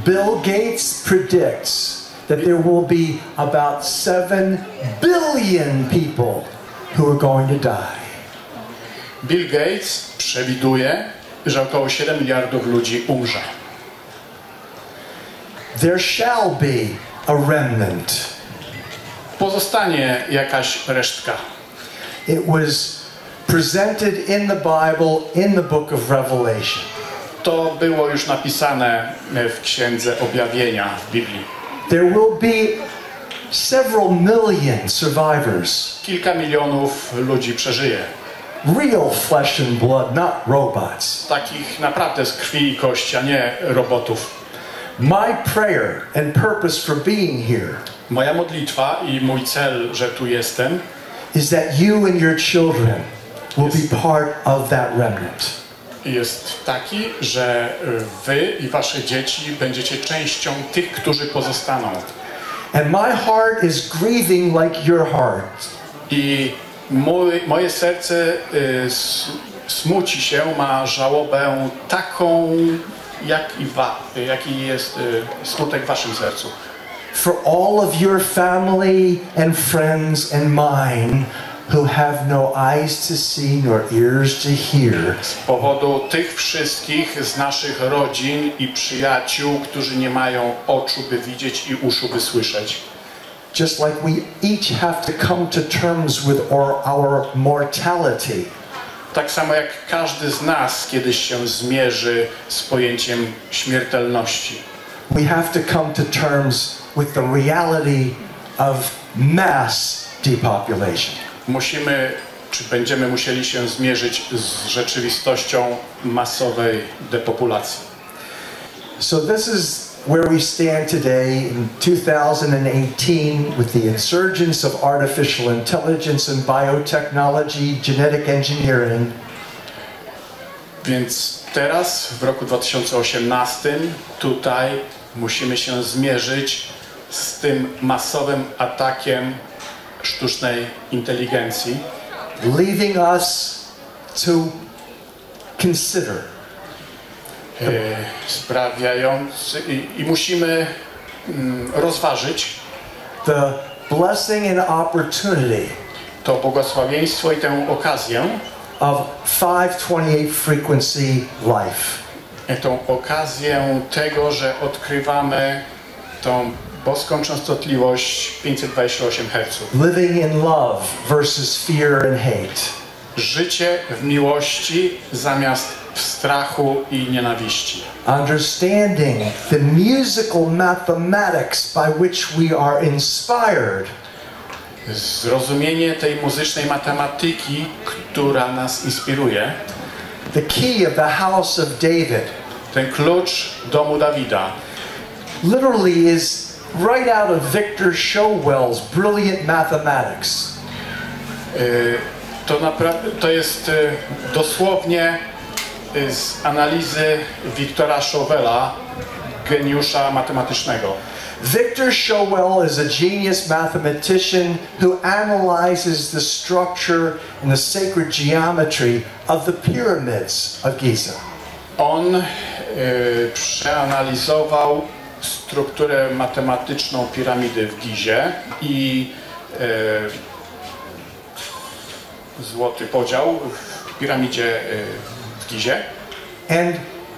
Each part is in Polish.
Bill Gates predicts that there will be about 7 billion people who are going to die. Bill Gates przewiduje, że około 7 miliardów ludzi umrze. There shall be a remnant. Pozostanie jakaś resztka. It was presented in the Bible in the book of Revelation. To było już napisane w Księdze Objawienia w Biblii. There will be several million survivors. Kilka milionów ludzi przeżyje. Real flesh and blood, not robots. Takich naprawdę z krwi i kości, a nie robotów. My prayer and purpose for being here Moja modlitwa i mój cel, że tu jestem, is that you and your children will be part of that remnant. jest taki, że wy i wasze dzieci będziecie częścią tych, którzy pozostaną. And my heart is grieving like your heart. I moje serce smuci się, ma żałobę taką, jaki jest smutek w waszym sercu. For all of your family and friends and mine who have no eyes to see nor ears to hear. Z powodu tych wszystkich z naszych rodzin i przyjaciół, którzy nie mają oczu, by widzieć i uszu, by słyszeć. Just like we each have to come to terms with our mortality. Tak samo jak każdy z nas kiedyś się zmierzy z pojęciem śmiertelności. We have to come to terms with the reality of mass depopulation. Będziemy musieli się zmierzyć z rzeczywistością masowej depopulacji. So this is where we stand today in 2018 with the insurgence of artificial intelligence and biotechnology, genetic engineering. Więc teraz, w roku 2018, tutaj musimy się zmierzyć z tym masowym atakiem sztucznej inteligencji, leaving us to consider. Sprawiający i musimy rozważyć the blessing and opportunity to błogosławieństwo i tę okazję of 528 frequency life. Tą okazję tego, że odkrywamy tą boską częstotliwość 528 Hz. Living in love versus fear and hate. Życie w miłości zamiast w strachu i nienawiści. Understanding the musical mathematics by which we are inspired. Zrozumienie tej muzycznej matematyki, która nas inspiruje. The key of the house of David. Ten klucz domu Dawida. Literally is right out of Victor Showell's brilliant mathematics. To jest dosłownie z analizy Wiktora Showella, geniusza matematycznego. Victor Showell is a genius mathematician who analyzes the structure and the sacred geometry of the pyramids of Giza. On przeanalizował strukturę matematyczną piramidy w Gizie i złoty podział w piramidzie w Gizie. And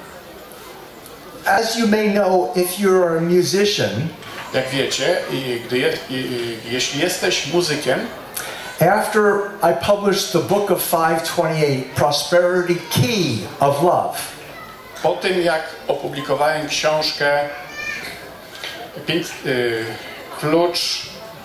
as you may know, if you're a musician, jak wiecie, jeśli jesteś muzykiem, after I published the book of 528, Prosperity Key of Love, po tym jak opublikowałem książkę Klucz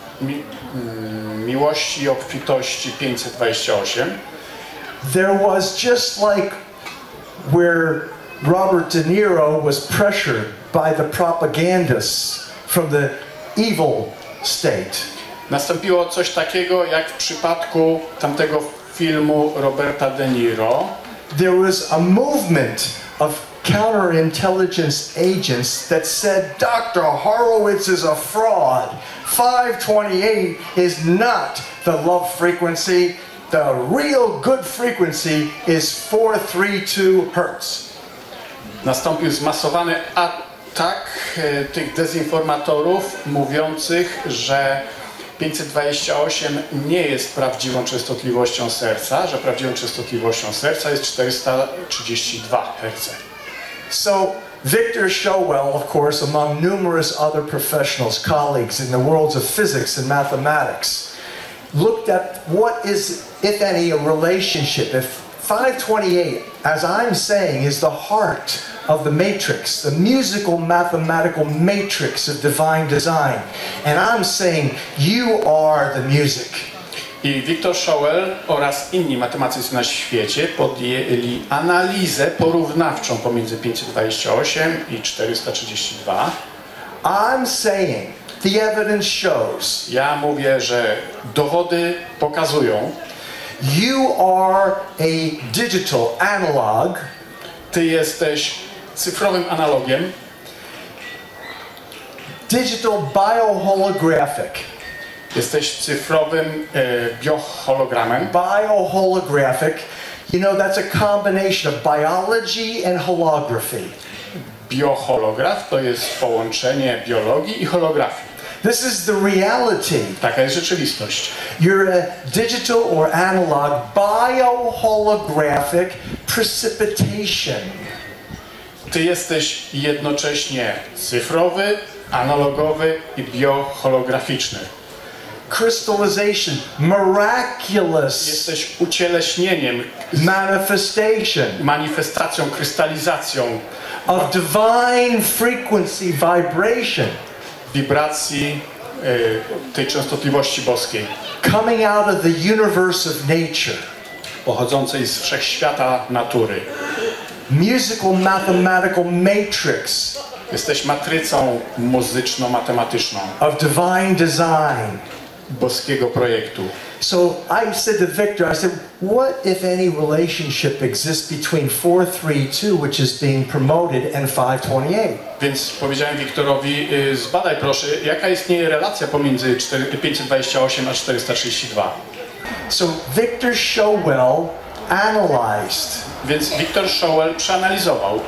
miłości i obfitości 528, there was just like where Robert De Niro was pressured by the propagandists from the evil state. Nastąpiło coś takiego jak w przypadku tamtego filmu Roberta De Niro. There was a movement of counterintelligence agents that said Dr. Horowitz is a fraud. 528 is not the love frequency. The real good frequency is 432 Hertz. Nastąpił zmasowany tak, tych dezinformatorów mówiących, że 528 nie jest prawdziwą częstotliwością serca, że prawdziwą częstotliwością serca jest 432 Hz. So Victor Showell, of course, among numerous other professionals, colleagues in the worlds of physics and mathematics, looked at what is, if any, a relationship. If 528, as I'm saying, is the heart of the matrix, the musical mathematical matrix of divine design, and I'm saying you are the music. I Victor Showell oraz inni matematycy na świecie podjęli analizę porównawczą pomiędzy 528 i 432. I'm saying the evidence shows. Ja mówię, że dowody pokazują. You are a digital analog. Ty jesteś cyfrowym analogiem. Digital bioholographic. Jesteś cyfrowym biohologramem. Bioholographic, you know, that's a combination of biology and holography. Bioholograf to jest połączenie biologii i holografii. This is the reality. Taka jest rzeczywistość. You're a digital or analog bioholographic precipitation. Ty jesteś jednocześnie cyfrowy, analogowy i bioholograficzny. Crystallization, miraculous Jesteś ucieleśnieniem, manifestation manifestacją, krystalizacją of divine frequency vibration wibracji tej częstotliwości boskiej, coming out of the universe of nature. pochodzącej z wszechświata natury. Musical mathematical matrix Jesteś matrycą muzyczno-matematyczną of divine design. boskiego projektu. So I said to Victor, I said, what, if any, relationship exists between 432, which is being promoted, and 528? Więc powiedziałem Wiktorowi, zbadaj proszę, jaka istnieje relacja pomiędzy 528 a 432. So Victor Showell analyzed Więc Victor Showell przeanalizował,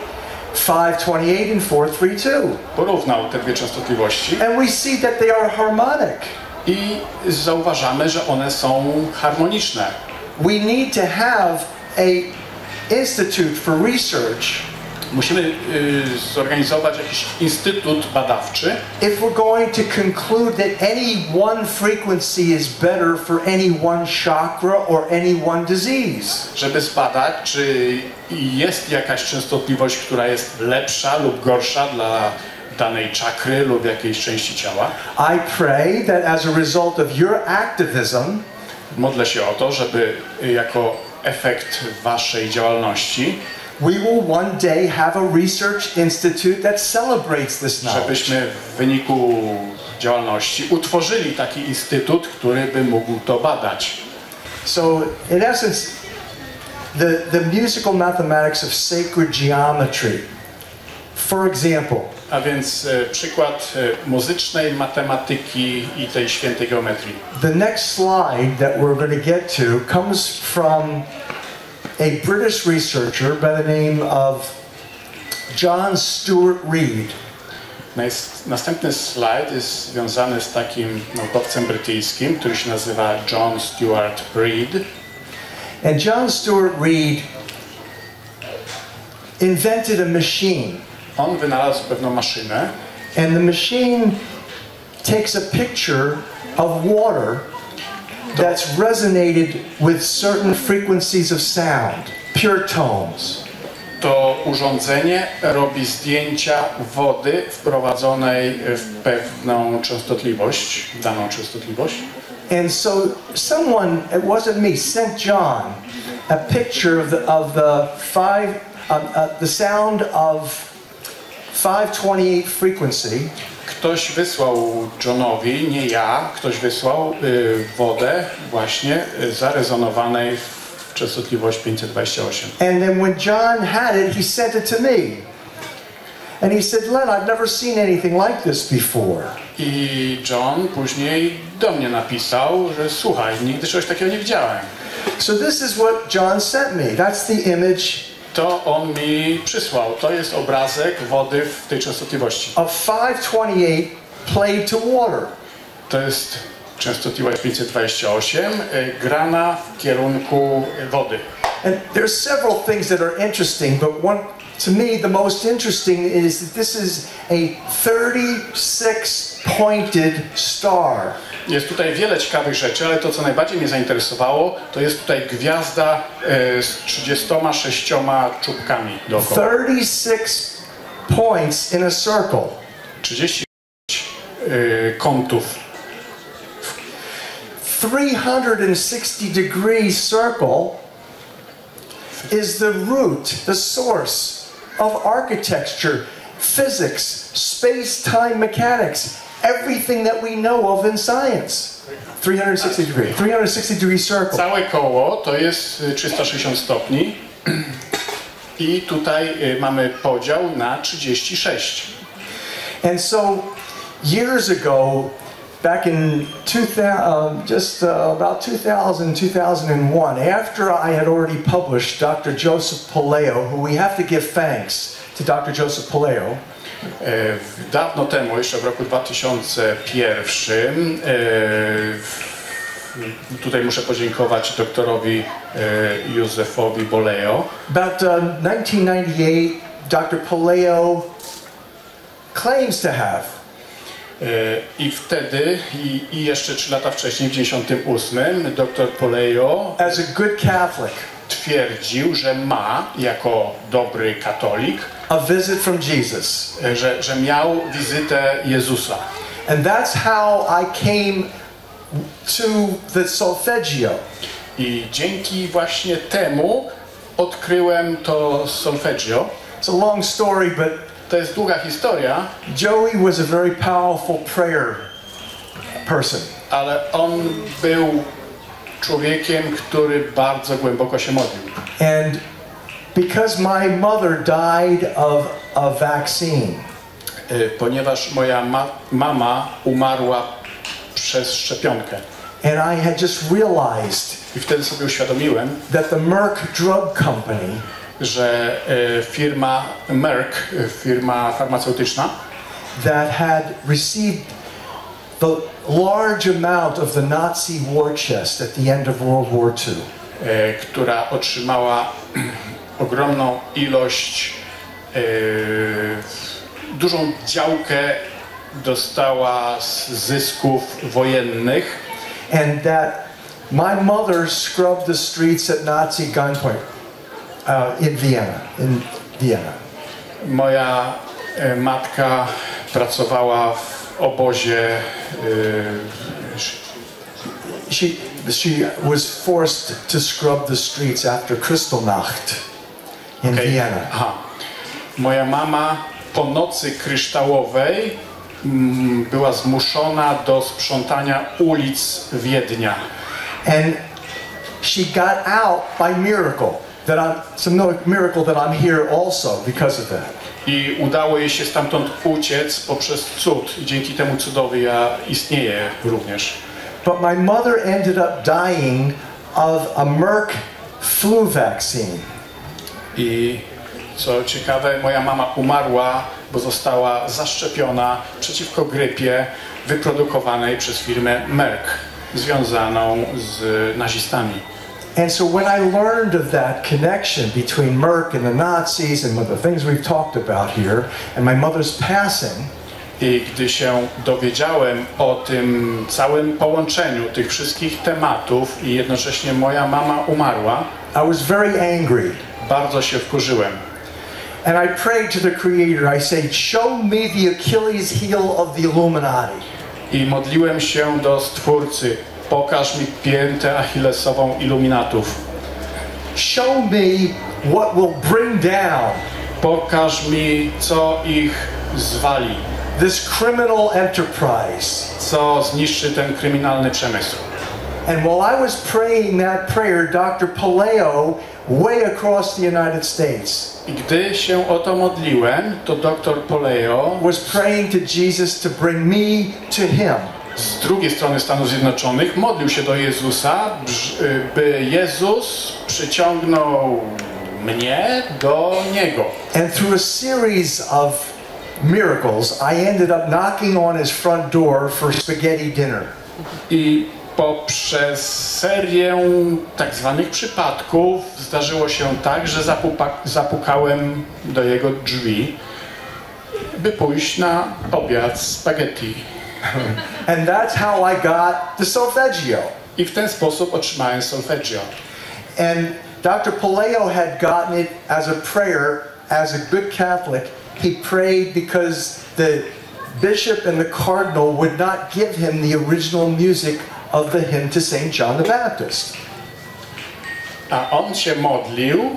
528 and 432. porównał te dwie częstotliwości And we see that they are harmonic. i zauważamy, że one są harmoniczne. We need to have a institute for research Musimy zorganizować jakiś instytut badawczy, if we're going to conclude that any one frequency is better for any one chakra or any one disease. żeby zbadać, czy jest jakaś częstotliwość, która jest lepsza lub gorsza dla danej czakry lub jakiejś części ciała. I pray that as a result of your activism, Modlę się o to, żeby jako efekt waszej działalności, we will one day have a research institute that celebrates this knowledge. żebyśmy w wyniku działalności utworzyli taki instytut, który by mógł to badać. So, in essence, the musical mathematics of sacred geometry. For example, A więc przykład muzycznej matematyki i tej świętej geometrii. the next slide that we're going to get to comes from a British researcher by the name of John Stuart Reid. Następny slajd jest związany z takim naukowcem brytyjskim, który się nazywa John Stuart Reid. And John Stuart Reid invented a machine. On wynalazł pewną maszynę And the machine takes a picture of water that's resonated with certain frequencies of sound, pure tones. To urządzenie robi zdjęcia wody wprowadzonej w pewną częstotliwość, daną częstotliwość. And so someone, it wasn't me, sent John a picture of the sound of 528 frequency. Ktoś wysłał Johnowi, nie ja, ktoś wysłał wodę właśnie zarezonowanej w częstotliwość 528. And then when John had it, he sent it to me. And he said, Len, I've never seen anything like this before. I John później do mnie napisał, że słuchaj, nigdy czegoś takiego nie widziałem. So this is what John sent me. That's the image to on mi przysłał. To jest obrazek wody w tej częstotliwości. Of 528 played to water. To jest częstotliwość 528 grana w kierunku wody. And there's several things that are interesting, but one to me the most interesting is that this is a 36-pointed star. Jest tutaj wiele ciekawych rzeczy, ale to co najbardziej mnie zainteresowało, to jest tutaj gwiazda z 36 czubkami dookoła. 36 points in a circle. 30 kątów. 360-degree circle is the root, the source of architecture, physics, space-time mechanics, everything that we know of in science. 360-degree circle. Całe koło to jest 360 stopni i tutaj mamy podział na 36. And so years ago, back in about 2000, 2001, after I had already published Dr. Joseph Palaio, who we have to give thanks to Dr. Joseph Palaio. Dawno temu, jeszcze w roku 2001, tutaj muszę podziękować doktorowi Józefowi Palaio. About 1998, Dr. Palaio claims to have. I wtedy, i jeszcze 3 lata wcześniej, w 1998, dr Palaio as a good Catholic twierdził, że ma, jako dobry katolik, a visit from Jesus. Że miał wizytę Jezusa. And that's how I came to the solfeggio. I dzięki właśnie temu odkryłem to solfeggio. It's a long story, but to jest długa historia. Joey was a very powerful prayer person. Ale on był człowiekiem, który bardzo głęboko się modlił. And because my mother died of a vaccine, ponieważ moja mama umarła przez szczepionkę. And I had just realized I wtedy sobie uświadomiłem, that the Merck Drug Company, że firma Merck, firma farmaceutyczna, that had received the large amount of the Nazi war chest at the end of World War II, która otrzymała ogromną ilość, dużą działkę dostała z zysków wojennych. And that my mother scrubbed the streets at Nazi gunpoint in Vienna. Moja matka pracowała w obozie. She was forced to scrub the streets after Kristallnacht in Vienna. Aha. Moja mama po nocy kryształowej była zmuszona do sprzątania ulic Wiednia. And she got out by miracle. Miracle that I'm here also because of that. I udało jej się stamtąd uciec poprzez cud. I dzięki temu cudowi ja istnieję również. But my mother ended up dying of a Merck flu vaccine. I co ciekawe, moja mama umarła, bo została zaszczepiona przeciwko grypie wyprodukowanej przez firmę Merck, związaną z nazistami. And so when I learned of that connection between Merck and the Nazis and the things we've talked about here, and my mother's passing, i gdy się dowiedziałem o tym całym połączeniu tych wszystkich tematów i jednocześnie moja mama umarła, I was very angry. Bardzo się wkurzyłem. And I prayed to the Creator. I said, show me the Achilles heel of the Illuminati. I modliłem się do Stwórcy. Pokaż mi piętę achillesową iluminatów. Show me what will bring down. Pokaż mi, co ich zwali. This criminal enterprise. Co zniszczy ten kryminalny przemysł. And while I was praying that prayer, Dr. Palaio, way across the United States, i gdy się o to modliłem, to dr Palaio was praying to Jesus to bring me to Him. Z drugiej strony Stanów Zjednoczonych modlił się do Jezusa, by Jezus przyciągnął mnie do niego. And through a series of miracles, I ended up knocking on his front door for spaghetti dinner. I poprzez serię tak zwanych przypadków zdarzyło się tak, że zapukałem do jego drzwi, by pójść na obiad spaghetti. And that's how I got the solfeggio. I w ten sposób otrzymałem solfeggio. And Dr. Palaio had gotten it as a prayer, as a good Catholic. He prayed because the bishop and the cardinal would not give him the original music of the hymn to St. John the Baptist. A on się modlił,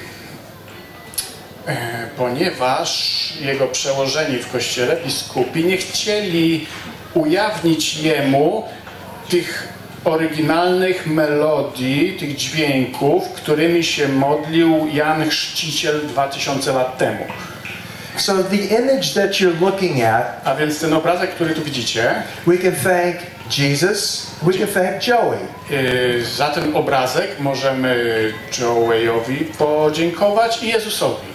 ponieważ jego przełożeni w kościele, biskupi, nie chcieli ujawnić jemu tych oryginalnych melodii, tych dźwięków, którymi się modlił Jan Chrzciciel 2000 lat temu. So the image that you're looking at, a więc ten obrazek, który tu widzicie, we can thank Jesus, we can thank Joey. Za ten obrazek możemy Joeyowi podziękować i Jezusowi.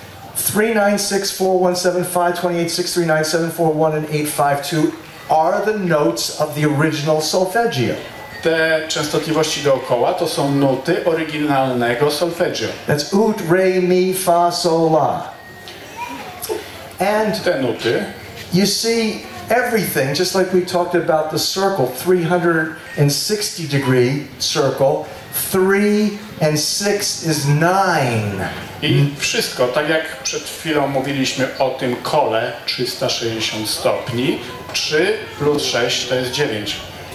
396-417-528-639-741 and 852 are the notes of the original solfeggio. Te częstotliwości dookoła to są nuty oryginalnego solfeggio. That's ut, re, mi, fa, sol, la. And te nuty, you see everything, just like we talked about the circle, 360-degree circle, 3 and 6 is 9. I wszystko, tak jak przed chwilą mówiliśmy o tym kole 360 stopni, 3 plus 6 to jest 9.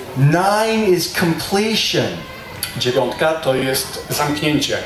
9 is completion. 9 to jest zamknięcie.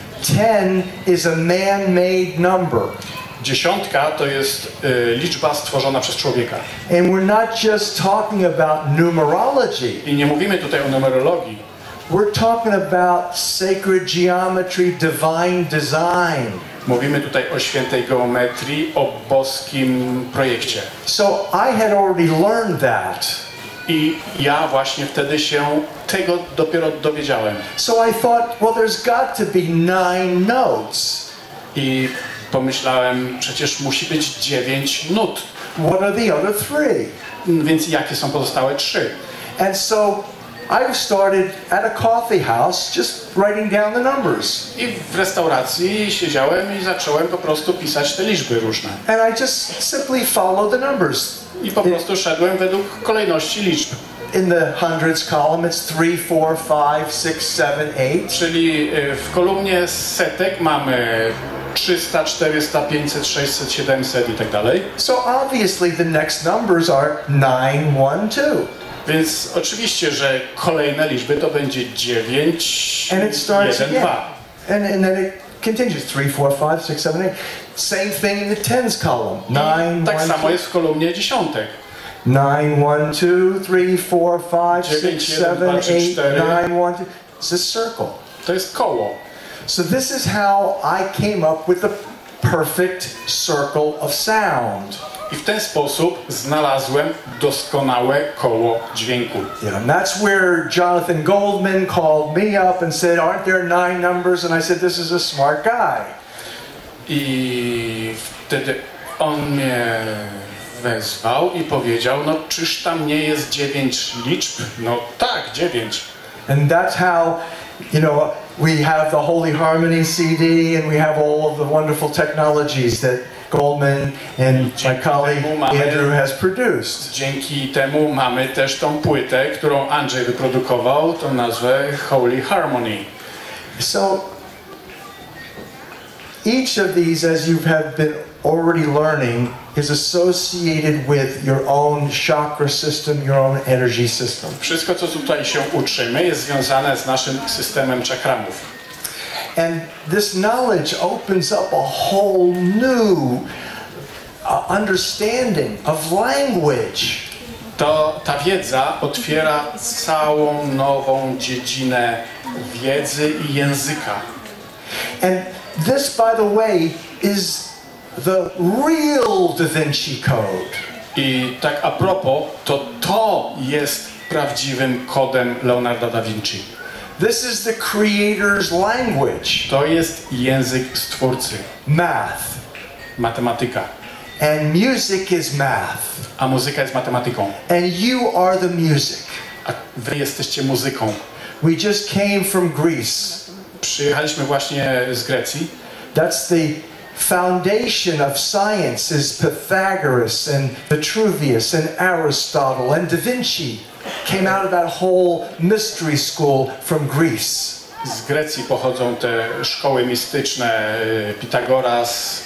10 is a man-made number. 10 to jest liczba stworzona przez człowieka. And we're not just talking about numerology. I nie mówimy tutaj o numerologii. We're talking about sacred geometry, divine design. Mówimy tutaj o świętej geometrii, o boskim projekcie. So I had already learned that. I ja właśnie wtedy się tego dopiero dowiedziałem. So I thought, well, there's got to be 9 notes. I pomyślałem, przecież musi być 9 nut. What are the other 3? Więc jakie są pozostałe 3? And so I started at a coffee house just writing down the numbers. I w restauracji siedziałem i zacząłem po prostu pisać te liczby różne. And I just simply followed the numbers. I po prostu szedłem według kolejności liczb. In the hundreds column, it's 3, 4, 5, 6, 7, 8. Czyli w kolumnie setek mamy 300, 400, 500, 600, 700 i tak dalej. So obviously the next numbers are 9, 1, 2. Więc oczywiście, że kolejne liczby to będzie 9, And it starts 1, 2. And then it continues 3, 4, 5, 6, 7, 8. Same thing in the tens column. 9, tak 1, samo 2. jest w kolumnie dziesiątek. 9, 1, 2, 3, 4, 5, 6, 7, 8, 9, 1, 2. It's a circle. To jest koło. So this is how I came up with the perfect circle of sound. I w ten sposób znalazłem doskonałe koło dźwięku. Yeah, and that's where Jonathan Goldman called me up and said, aren't there 9 numbers? And I said, this is a smart guy. I wtedy on mnie wezwał i powiedział, no czyż tam nie jest 9 liczb? No tak, 9. And that's how, you know, we have the Holy Harmony CD and we have all of the wonderful technologies that Goldman and my colleague Andrew has produced. Dzięki temu mamy też tą płytę, którą Andrzej wyprodukował, tą nazwę Holy Harmony. So each of these, as you have been already learning, is associated with your own chakra system, your own energy system. Wszystko, co tutaj się uczymy, jest związane z naszym systemem czakramów. And this knowledge opens up a whole new understanding of language. Ta wiedza otwiera całą nową dziedzinę wiedzy i języka. And this, by the way, is the real Da Vinci Code. I tak a propos, to jest prawdziwym kodem Leonarda da Vinci. This is the Creator's language. To jest język Stwórcy. Math. Matematyka. And music is math. A muzyka jest matematyką. And you are the music. A wy jesteście muzyką. We just came from Greece. Przyjechaliśmy właśnie z Grecji. That's the foundation of science is Pythagoras and Vitruvius and Aristotle and Da Vinci came out of that whole mystery school from Greece. Z Grecji pochodzą te szkoły mistyczne, Pitagoras,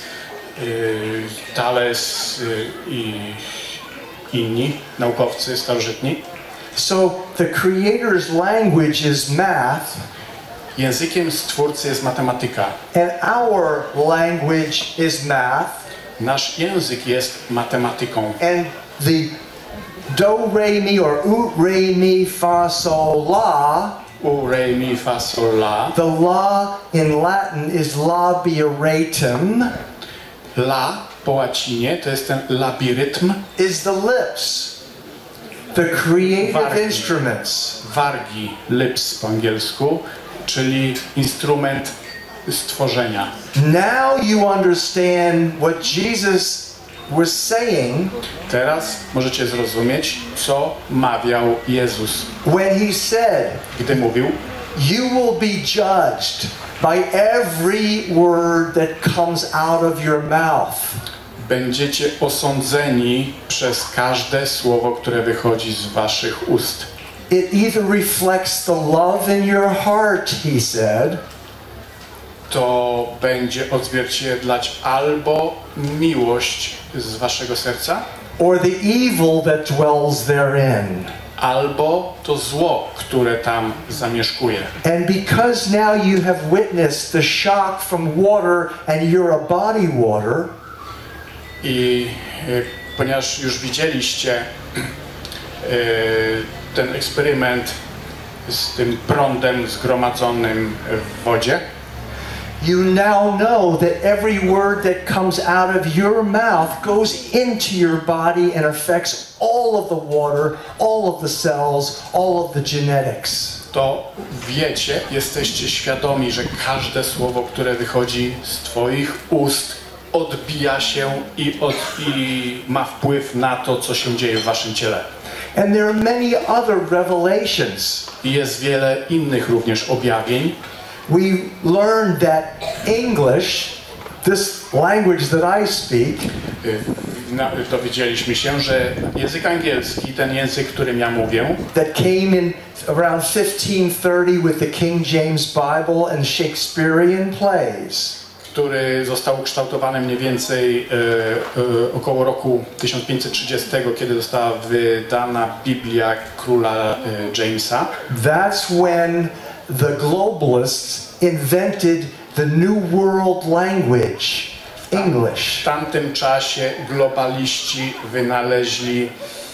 Thales i inni naukowcy starożytni. So the Creator's language is math. Językiem Stwórcy jest matematyka. And our language is math. Nasz język jest matematyką. And the do, re, mi or u, re, mi, fa, sol, la. U, re, mi, fa, sol, la. The la in Latin is labiatum. La po łacinie to jest ten labirytm. Is the lips. The creative Wargi. instruments. Wargi, lips po angielsku, czyli instrument stworzenia. Now you understand what Jesus was saying Teraz możecie zrozumieć, co mawiał Jezus, when he said, gdy mówił: you will be judged by every word that comes out of your mouth. będziecie osądzeni przez każde słowo, które wychodzi z waszych ust. It either reflects the love in your heart, he said, To będzie odzwierciedlać albo miłość z waszego serca, or the evil that dwells therein. albo to zło, które tam zamieszkuje. And because now you have witnessed the shock from water and you're a body water, I ponieważ już widzieliście ten eksperyment z tym prądem zgromadzonym w wodzie, you now know that every word that comes out of your mouth goes into your body and affects all of the water, all of the cells, all of the genetics. to wiecie, jesteście świadomi, że każde słowo, które wychodzi z twoich ust, odbija się i ma wpływ na to, co się dzieje w waszym ciele. And there are many other revelations. I jest wiele innych również objawień. We learned that English, this language that I speak, Dowiedzieliśmy się, że język angielski, ten język, którym ja mówię, that came in around 1530 with the King James Bible and Shakespearean plays. który został ukształtowany mniej więcej około roku 1530, kiedy została wydana Biblia króla Jamesa. That's when the globalists invented the New World language, English. W tamtym czasie globaliści wynaleźli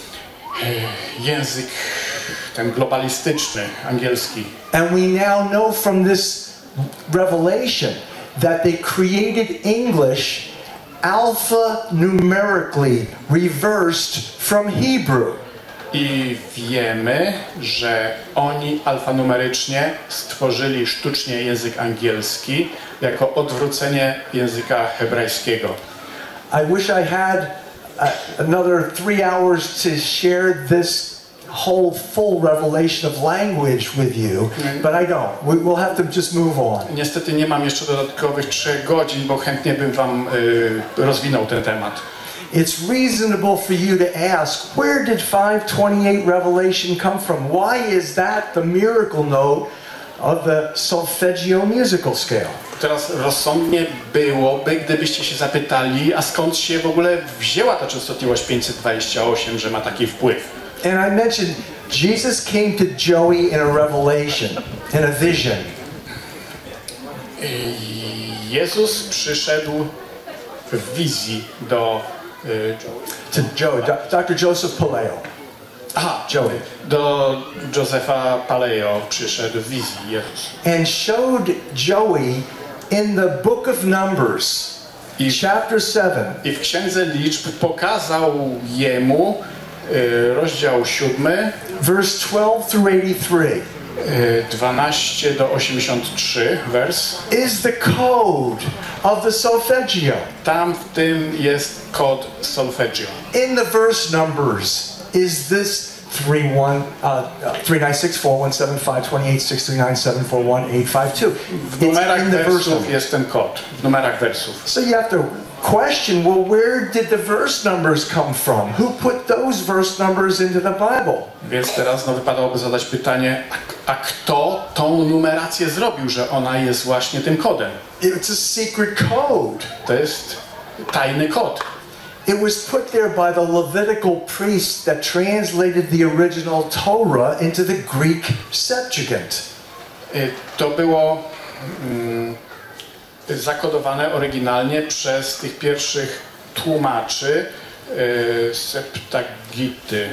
język ten globalistyczny, angielski. And we now know from this revelation that they created English alphanumerically reversed from Hebrew. I wiemy, że oni alfanumerycznie stworzyli sztucznie język angielski jako odwrócenie języka hebrajskiego. I wish I had another 3 hours to share this whole full revelation of language with you, but I don't. We'll have to just move on. Niestety nie mam jeszcze dodatkowych 3 godzin, bo chętnie bym wam rozwinął ten temat. It's reasonable for you to ask, where did 528 Revelation come from? Why is that the miracle note of the solfeggio musical scale? Teraz rozsądnie byłoby, gdybyście się zapytali, a skąd się w ogóle wzięła ta częstotliwość 528, że ma taki wpływ. And I mentioned Jesus came to Joey in a revelation, in a vision. Jezus przyszedł w wizji To Joey, Dr. Joseph Paleo. Joey. Do Józefa Paleo przyszedł w wizji Jezus. And showed Joey in the book of Numbers, chapter 7. I w Księdze Liczb pokazał jemu rozdział 7, verse 12 through 83. 12 do 83 wers. Is the code of the solfeggio. Tam w tym jest kod solfeggio. In the verse numbers is this 39641752863974185 W numerach wersów jest ten kod. W numerach wersów. So you have to question, well, where did the verse numbers come from? Who put those verse numbers into the Bible? Więc teraz wypadałoby zadać pytanie, a kto tą numerację zrobił, że ona jest właśnie tym kodem? It's a secret code. To jest tajny kod. It was put there by the Levitical priests that translated the original Torah into the Greek Septuagint. To było zakodowane oryginalnie przez tych pierwszych tłumaczy Septagity.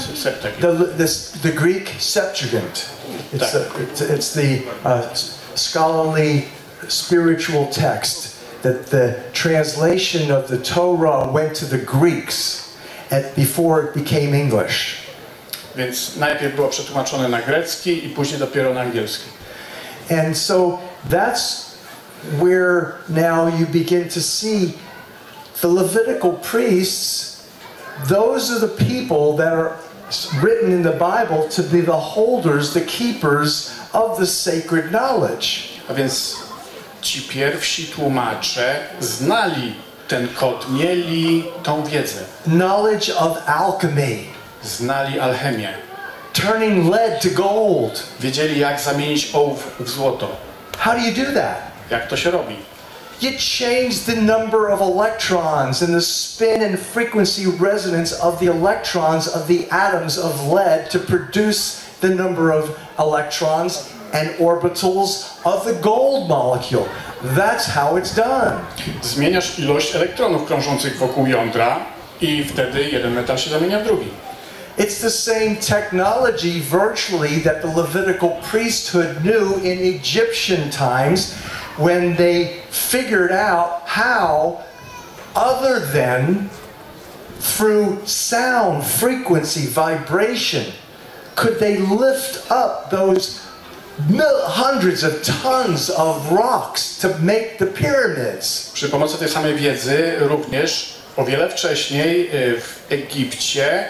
The Greek Septuagint. It's the scholarly spiritual text that the translation of the Torah went to the Greeks before it became English. Więc najpierw było przetłumaczone na grecki i później dopiero na angielski. And so that's where now you begin to see the Levitical priests. Those are the people that are written in the Bible to be the holders, the keepers of the sacred knowledge. A więc ci pierwsi tłumacze znali ten kod, mieli tą wiedzę. Knowledge of alchemy. Znali alchemię. Turning lead to gold. Wiedzieli, jak zamienić ołów w złoto. How do you do that? Jak to się robi? You change the number of electrons and the spin and frequency resonance of the electrons of the atoms of lead to produce the number of electrons and orbitals of the gold molecule. That's how it's done. Zmieniasz ilość elektronów krążących wokół jądra i wtedy jeden metal się zamienia w drugi. It's the same technology virtually that the Levitical priesthood knew in Egyptian times when they figured out how, other than through sound, frequency, vibration, could they lift up those hundreds of tons of rocks to make the pyramids. Przy pomocy tej samej wiedzy również o wiele wcześniej w Egipcie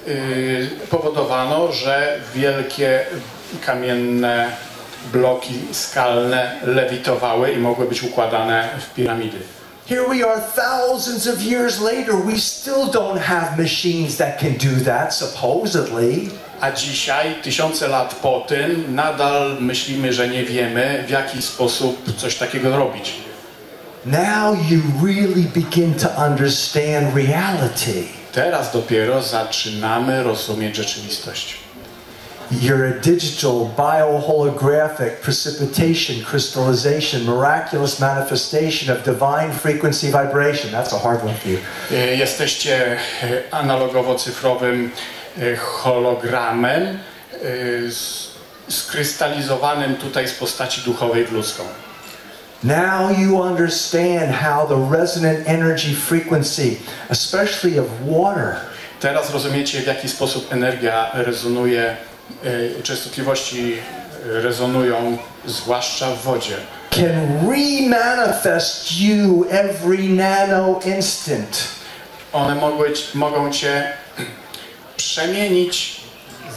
powodowano, że wielkie kamienne bloki skalne lewitowały i mogły być układane w piramidy. Here we are thousands of years later, we still don't have machines that can do that, supposedly. A dzisiaj, tysiące lat po tym, nadal myślimy, że nie wiemy, w jaki sposób coś takiego robić. Now you really begin to understand reality. Teraz dopiero zaczynamy rozumieć rzeczywistość. You're a digital, bioholographic precipitation, crystallization, miraculous manifestation of divine frequency vibration. That's a hard one for you. Jesteście analogowo-cyfrowym hologramem skrystalizowanym tutaj z postaci duchowej w ludzką. Now you understand how the resonant energy frequency, especially of water, teraz rozumiecie, w jaki sposób energia rezonuje, częstotliwości rezonują, zwłaszcza w wodzie. Can remanifest you every nano instant. One mogą cię przemienić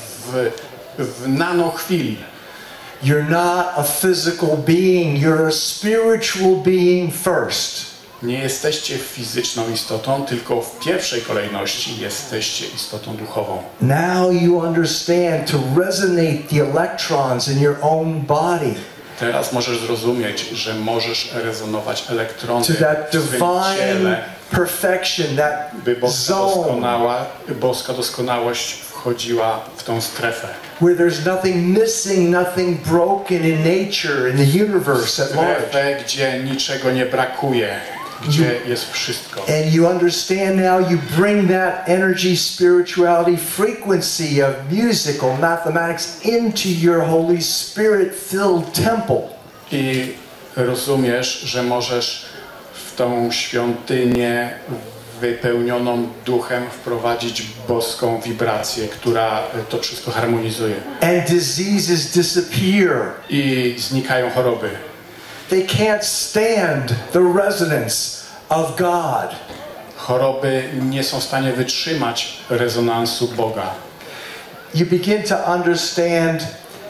w nanochwili. You're not a physical being, you're a spiritual being first. Nie jesteście fizyczną istotą, tylko w pierwszej kolejności jesteście istotą duchową. Now you understand to resonate the electrons in your own body. Teraz możesz zrozumieć, że możesz rezonować elektrony to that w swoim ciele, divine perfection, that by zone boska doskonałość wchodziła w tą strefę. where there's nothing missing, nothing broken in nature, in the universe at large. Strefę, gdzie niczego nie brakuje, gdzie jest wszystko. And you understand now, you bring that energy, spirituality, frequency of musical mathematics into your Holy Spirit-filled temple. I rozumiesz, że możesz w tą świątynię wypełnioną duchem wprowadzić boską wibrację, która to wszystko harmonizuje. And diseases disappear. I znikają choroby. They can't stand the resonance of God. Choroby nie są w stanie wytrzymać rezonansu Boga. You begin to understand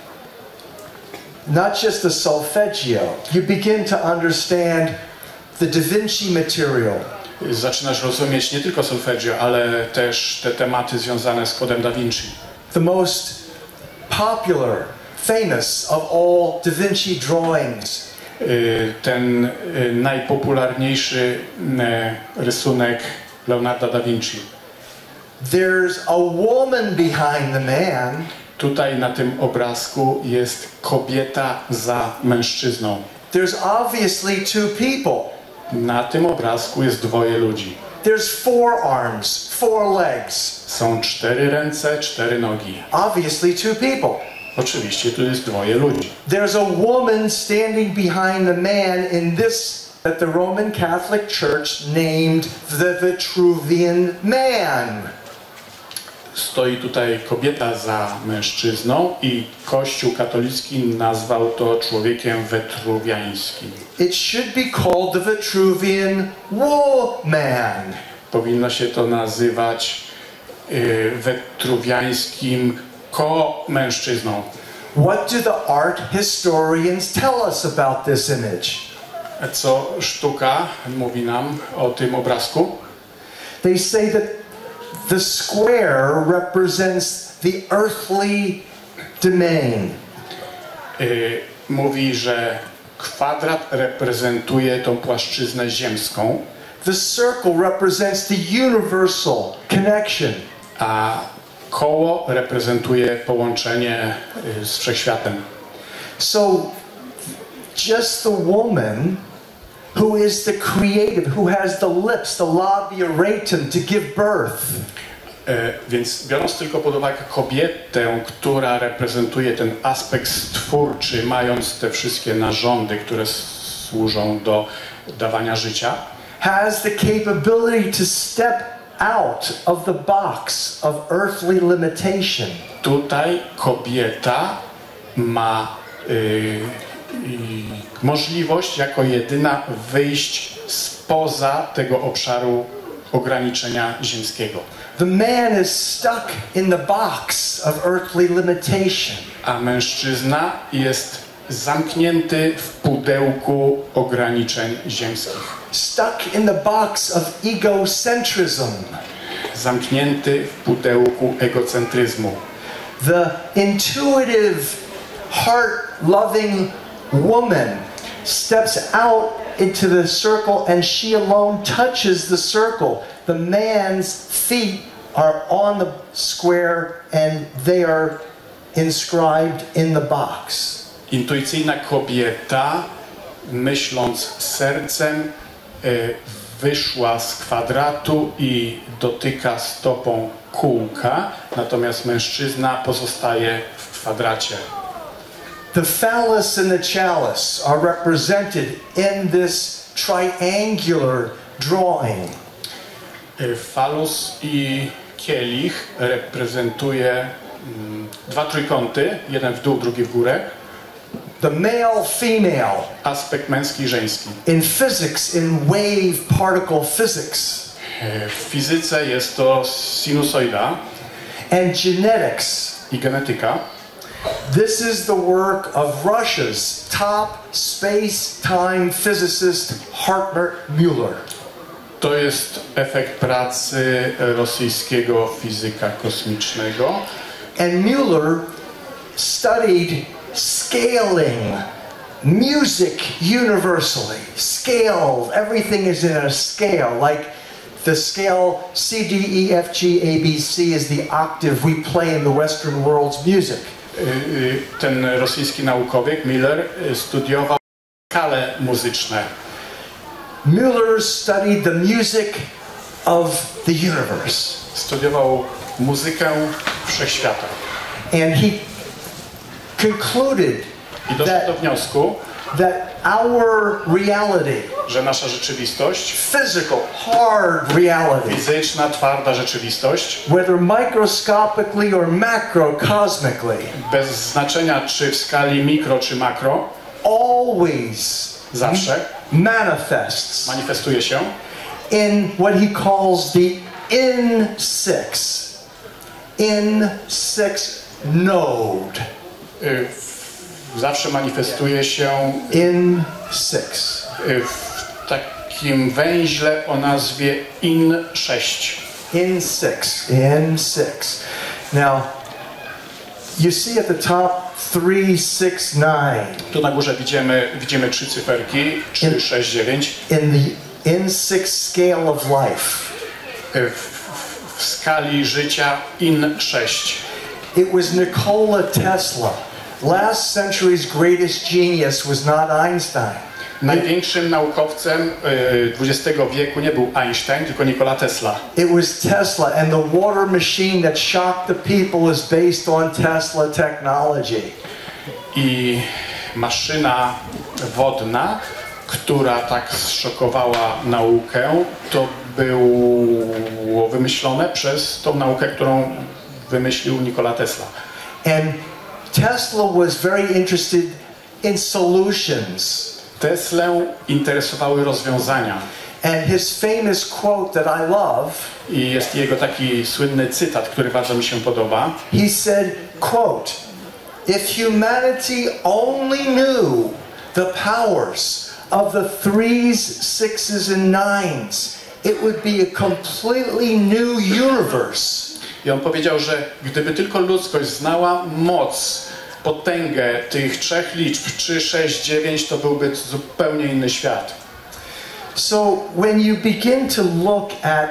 not just the solfeggio, you begin to understand the Da Vinci material. Zaczynasz rozumieć nie tylko solfeggio, ale też te tematy związane z kodem Da Vinci. The most popular, famous of all Da Vinci drawings. Ten najpopularniejszy rysunek Leonarda da Vinci. There's a woman behind the man. Tutaj na tym obrazku jest kobieta za mężczyzną. There's obviously two people. Na tym obrazku jest dwoje ludzi. There's four arms, four legs. Są 4 ręce, 4 nogi. Obviously two people. Oczywiście tu jest dwoje ludzi. There's a woman standing behind the man in this that the Roman Catholic Church named the Vitruvian Man. Stoi tutaj kobieta za mężczyzną i Kościół katolicki nazwał to człowiekiem wetruwiańskim. It should be called the Vitruvian Woman. Powinno się to nazywać wetruwiańskim mężczyzną. What do the art historians tell us about this image? Co sztuka mówi nam o tym obrazku? They say that the square represents the earthly domain. Mówi, że kwadrat reprezentuje tą płaszczyznę ziemską. The circle represents the universal connection. A koło reprezentuje połączenie z wszechświatem. So just the woman who is the creative, who has the lips, the labia ratum to give birth. Więc biorąc tylko pod uwagę kobietę, która reprezentuje ten aspekt stwórczy, mając te wszystkie narządy, które służą do dawania życia, has the capability to step out of the box of earthly limitation. Tutaj kobieta ma możliwość jako jedyna wyjść spoza tego obszaru ograniczenia ziemskiego. The man is stuck in the box of earthly limitation. A mężczyzna jest zamknięty w pudełku ograniczeń ziemskich. Stuck in the box of egocentrism. Zamknięty w pudełku egocentryzmu. The intuitive, heart-loving woman steps out into the circle and she alone touches the circle. The man's feet are on the square and they are inscribed in the box. Intuicyjna kobieta, myśląc sercem, wyszła z kwadratu i dotyka stopą kółka, natomiast mężczyzna pozostaje w kwadracie. The phallus and the chalice are represented in this triangular drawing. Falus i kielich reprezentuje dwa trójkąty, jeden w dół, drugi w górę. The male, female. Aspekt męski i żeński. In physics, in wave particle physics. W fizyce jest to sinusoida. And genetics. I genetyka. This is the work of Russia's top space-time physicist Hartmut Müller. To jest efekt pracy rosyjskiego fizyka kosmicznego. And Müller studied scaling music universally. Scale, everything is in a scale. Like the scale C, D, E, F, G, A, B, C is the octave we play in the Western world's music. Ten rosyjski naukowiec Müller studiował skale muzyczne. Müller studied the music of the universe. Studiował muzykę wszechświata. And he concluded I doszedł do wniosku, that our reality, że nasza rzeczywistość, physical, hard reality, fizyczna, twarda rzeczywistość, whether microscopically or macrocosmically, bez znaczenia czy w skali mikro czy makro, always zawsze manifests manifestuje się in what he calls the in-six node. Zawsze manifestuje się In-six. w takim węźle o nazwie IN6. In-six. In-six. Now, you see at the top 3, 6, 9. Tu na górze widzimy 3 cyferki, 3, 6, 9. In the in-six scale of life. W skali życia IN6. It was Nikola Tesla. Last century's greatest genius was not Einstein. Największym naukowcem XX wieku nie był Einstein, tylko Nikola Tesla. It was Tesla, and the water machine that shocked the people is based on Tesla technology. I maszyna wodna, która tak zszokowała naukę, to było wymyślone przez tą naukę, którą wymyślił Nikola Tesla. And Tesla was very interested in solutions. Teslę interesowały rozwiązania. And his famous quote that I love, I jest jego taki słynny cytat, który bardzo mi się podoba. he said, quote, "If humanity only knew the powers of the threes, sixes and nines, it would be a completely new universe." I on powiedział, że gdyby tylko ludzkość znała moc, potęgę tych 3 liczb, 3, 6, 9, to byłby zupełnie inny świat. So when you begin to look at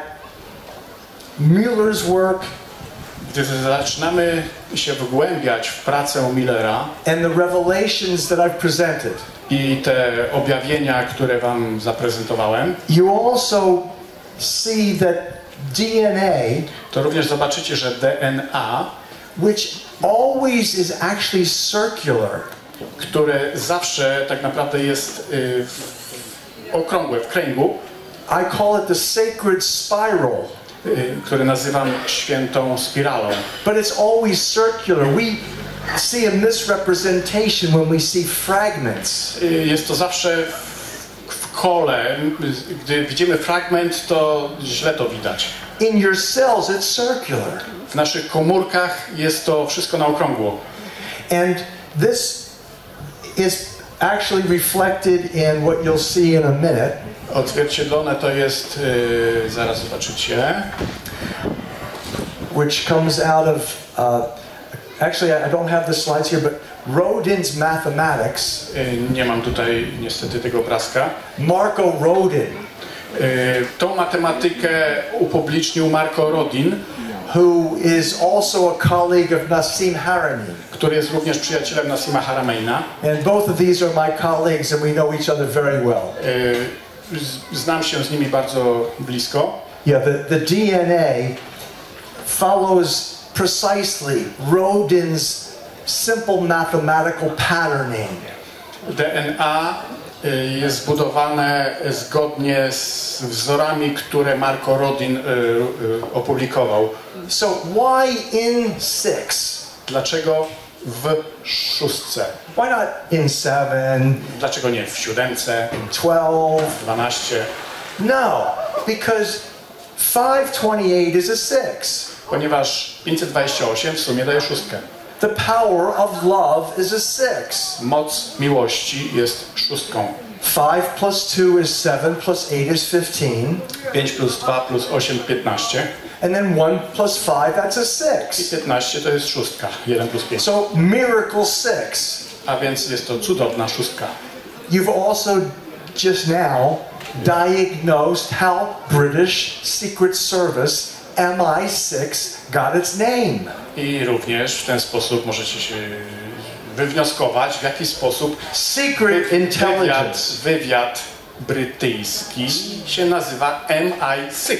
Muller's work Gdy zaczynamy się wgłębiać w pracę Millera and the revelations that I've presented, i te objawienia, które wam zaprezentowałem, you also see that DNA, to również zobaczycie, że DNA, which always is actually circular, które zawsze tak naprawdę jest okrągłe, w kręgu, I call it the sacred spiral, który nazywam świętą spiralą. but it's always circular. We see a misrepresentation when we see fragments. Jest to zawsze w kole. Gdy widzimy fragment, to źle to widać. In your cells, it's circular. W naszych komórkach jest to wszystko na okrągło. And this is actually reflected in what you'll see in a minute. Odzwierciedlone to jest, zaraz zobaczycie, which comes out of, actually I don't have the slides here, but Rodin's Mathematics. Nie mam tutaj niestety tego obrazka. Marco Rodin. Tą matematykę upublicznił Marco Rodin, who is also a colleague of Nassim Haramein. który jest również przyjacielem Nassima Harameina. And both of these are my colleagues and we know each other very well. Znam się z nimi bardzo blisko. Yeah, the DNA follows precisely Rodin's simple mathematical patterning. DNA jest zbudowane zgodnie z wzorami, które Marco Rodin opublikował. So why in 6? Dlaczego w 6? Why not in 7? Dlaczego nie w 7, 12? 12? No, because 528 is a 6. Ponieważ 528 w sumie daje 6. The power of love is a 6. Moc miłości jest 6. 5 plus 2 is 7 plus 8 is 15. 5 plus 2 plus 8, 15. And then 1 plus 5, that's a I 6. 15 to jest 6. 1 plus 5. So, miracle 6. A więc jest to cudowna 6. You've also just now diagnosed how British Secret Service MI6 got its name. I również w ten sposób możecie się wywnioskować, w jaki sposób Secret intelligence. wywiad brytyjski się nazywa MI6.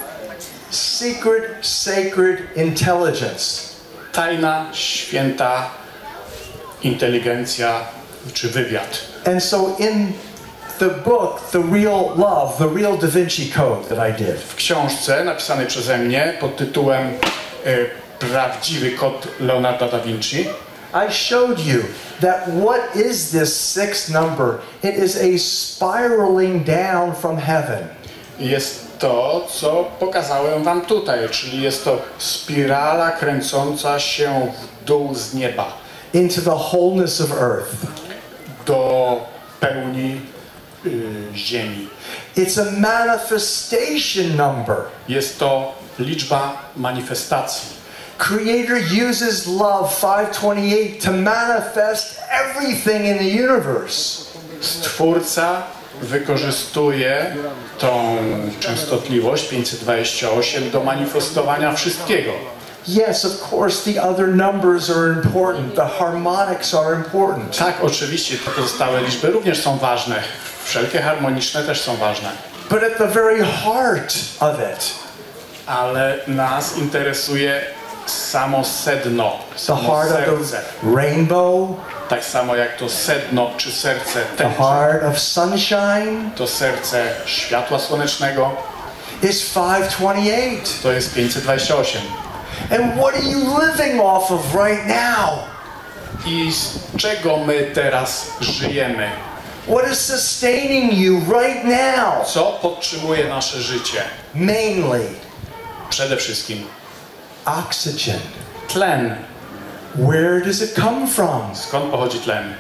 Secret, sacred intelligence. Tajna, święta inteligencja, czy wywiad. And so in the book, The Real Love, The Real Da Vinci Code that I did, W książce napisanej przeze mnie pod tytułem Prawdziwy kod Leonarda da Vinci I showed you that what is this sixth number? It is a spiraling down from heaven. jest to, co pokazałem wam tutaj, czyli jest to spirala kręcąca się w dół z nieba Into the wholeness of earth. do pełni ziemi. It's a manifestation number. Jest to liczba manifestacji. Creator uses love 528 to manifest everything in the universe. Stwórca wykorzystuje tą częstotliwość 528 do manifestowania wszystkiego. Yes, of course, the other numbers are important. The harmonics are important. Tak, oczywiście te pozostałe liczby również są ważne. Wszelkie harmoniczne też są ważne. But at the very heart of it, Ale nas interesuje samo sedno, the samo heart of serce. the rainbow, Tak samo jak to sedno czy serce the tęczy, heart of sunshine to serce światła słonecznego, is 528. to jest 528. And what are you living off of right now? I z czego my teraz żyjemy? What is sustaining you right now? Co podtrzymuje nasze życie? Mainly, Przede wszystkim oxygen. tlen. Where does it come from? Skąd pochodzi tlen?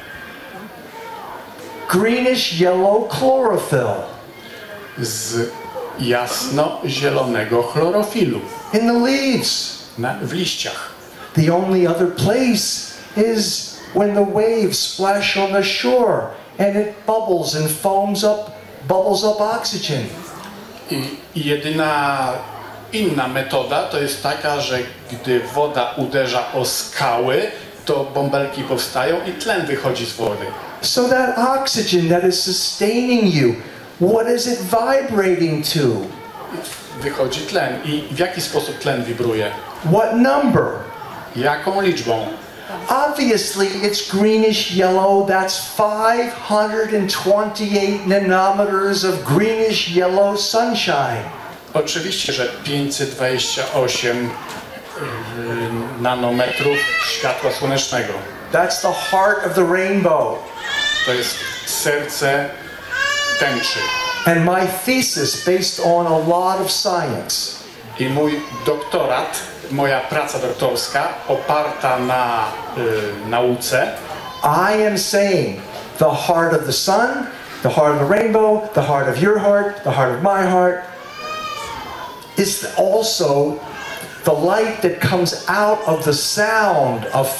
Greenish yellow chlorophyll Z jasno-zielonego chlorofilu in the leaves. w liściach. The only other place is when the waves splash on the shore and it bubbles and bubbles up oxygen. I jedyna inna metoda to jest taka, że gdy woda uderza o skały, to bąbelki powstają i tlen wychodzi z wody. So that oxygen that is sustaining you, what is it vibrating to? Wychodzi tlen. I w jaki sposób tlen wibruje? What number? Jaką liczbą? Obviously, it's greenish yellow. That's 528 nanometers of greenish yellow sunshine. Oczywiście, że 528 nanometrów światła słonecznego. That's the heart of the rainbow. To jest serce tęczy. And my thesis, based on a lot of science, I mój doktorat, moja praca doktorska oparta na nauce, I am saying the heart of the sun, the heart of the rainbow, the heart of your heart, the heart of my heart, is also the light that comes out of the sound of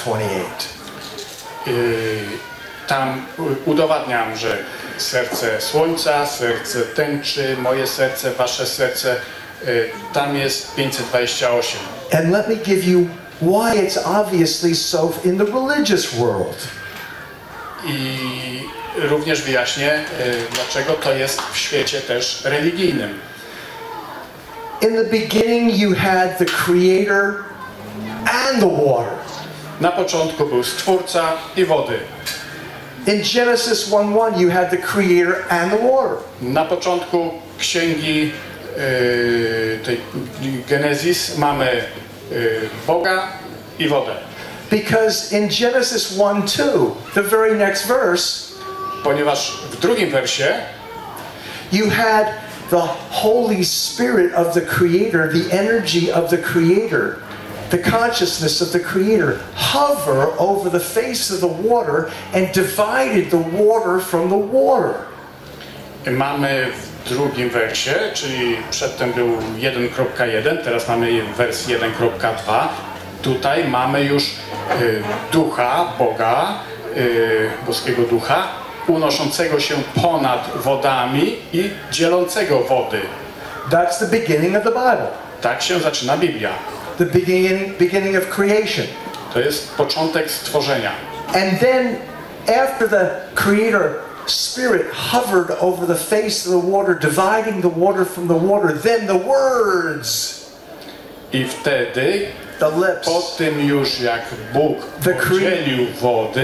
528. tam udowadniam, że serce słońca, serce tęczy, moje serce, wasze serce, tam jest 528. And let me give you why it's obviously so in the religious world. I również wyjaśnię, dlaczego to jest w świecie też religijnym. In the beginning you had the creator and the water. Na początku był Stwórca i wody. In Genesis 1:1 you had the creator and the water. Na początku księgi tej Genezis mamy Boga i wodę. Because in Genesis 1:2, the very next verse, Ponieważ w drugim wersie you had the Holy Spirit of the Creator, the energy of the Creator, the consciousness of the Creator, hover over the face of the water and divided the water from the water. mamy w drugim wersie, czyli przedtem był 1.1, teraz mamy wers 1.2. Tutaj mamy już ducha Boga, boskiego ducha, unoszącego się ponad wodami i dzielącego wody. That's the beginning of the Bible. Tak się zaczyna Biblia. The beginning of creation. To jest początek stworzenia. And then after the Creator Spirit hovered over the face of the water, dividing the water from the water, then the words, I wtedy, the lips, po tym już jak Bóg podzielił wody,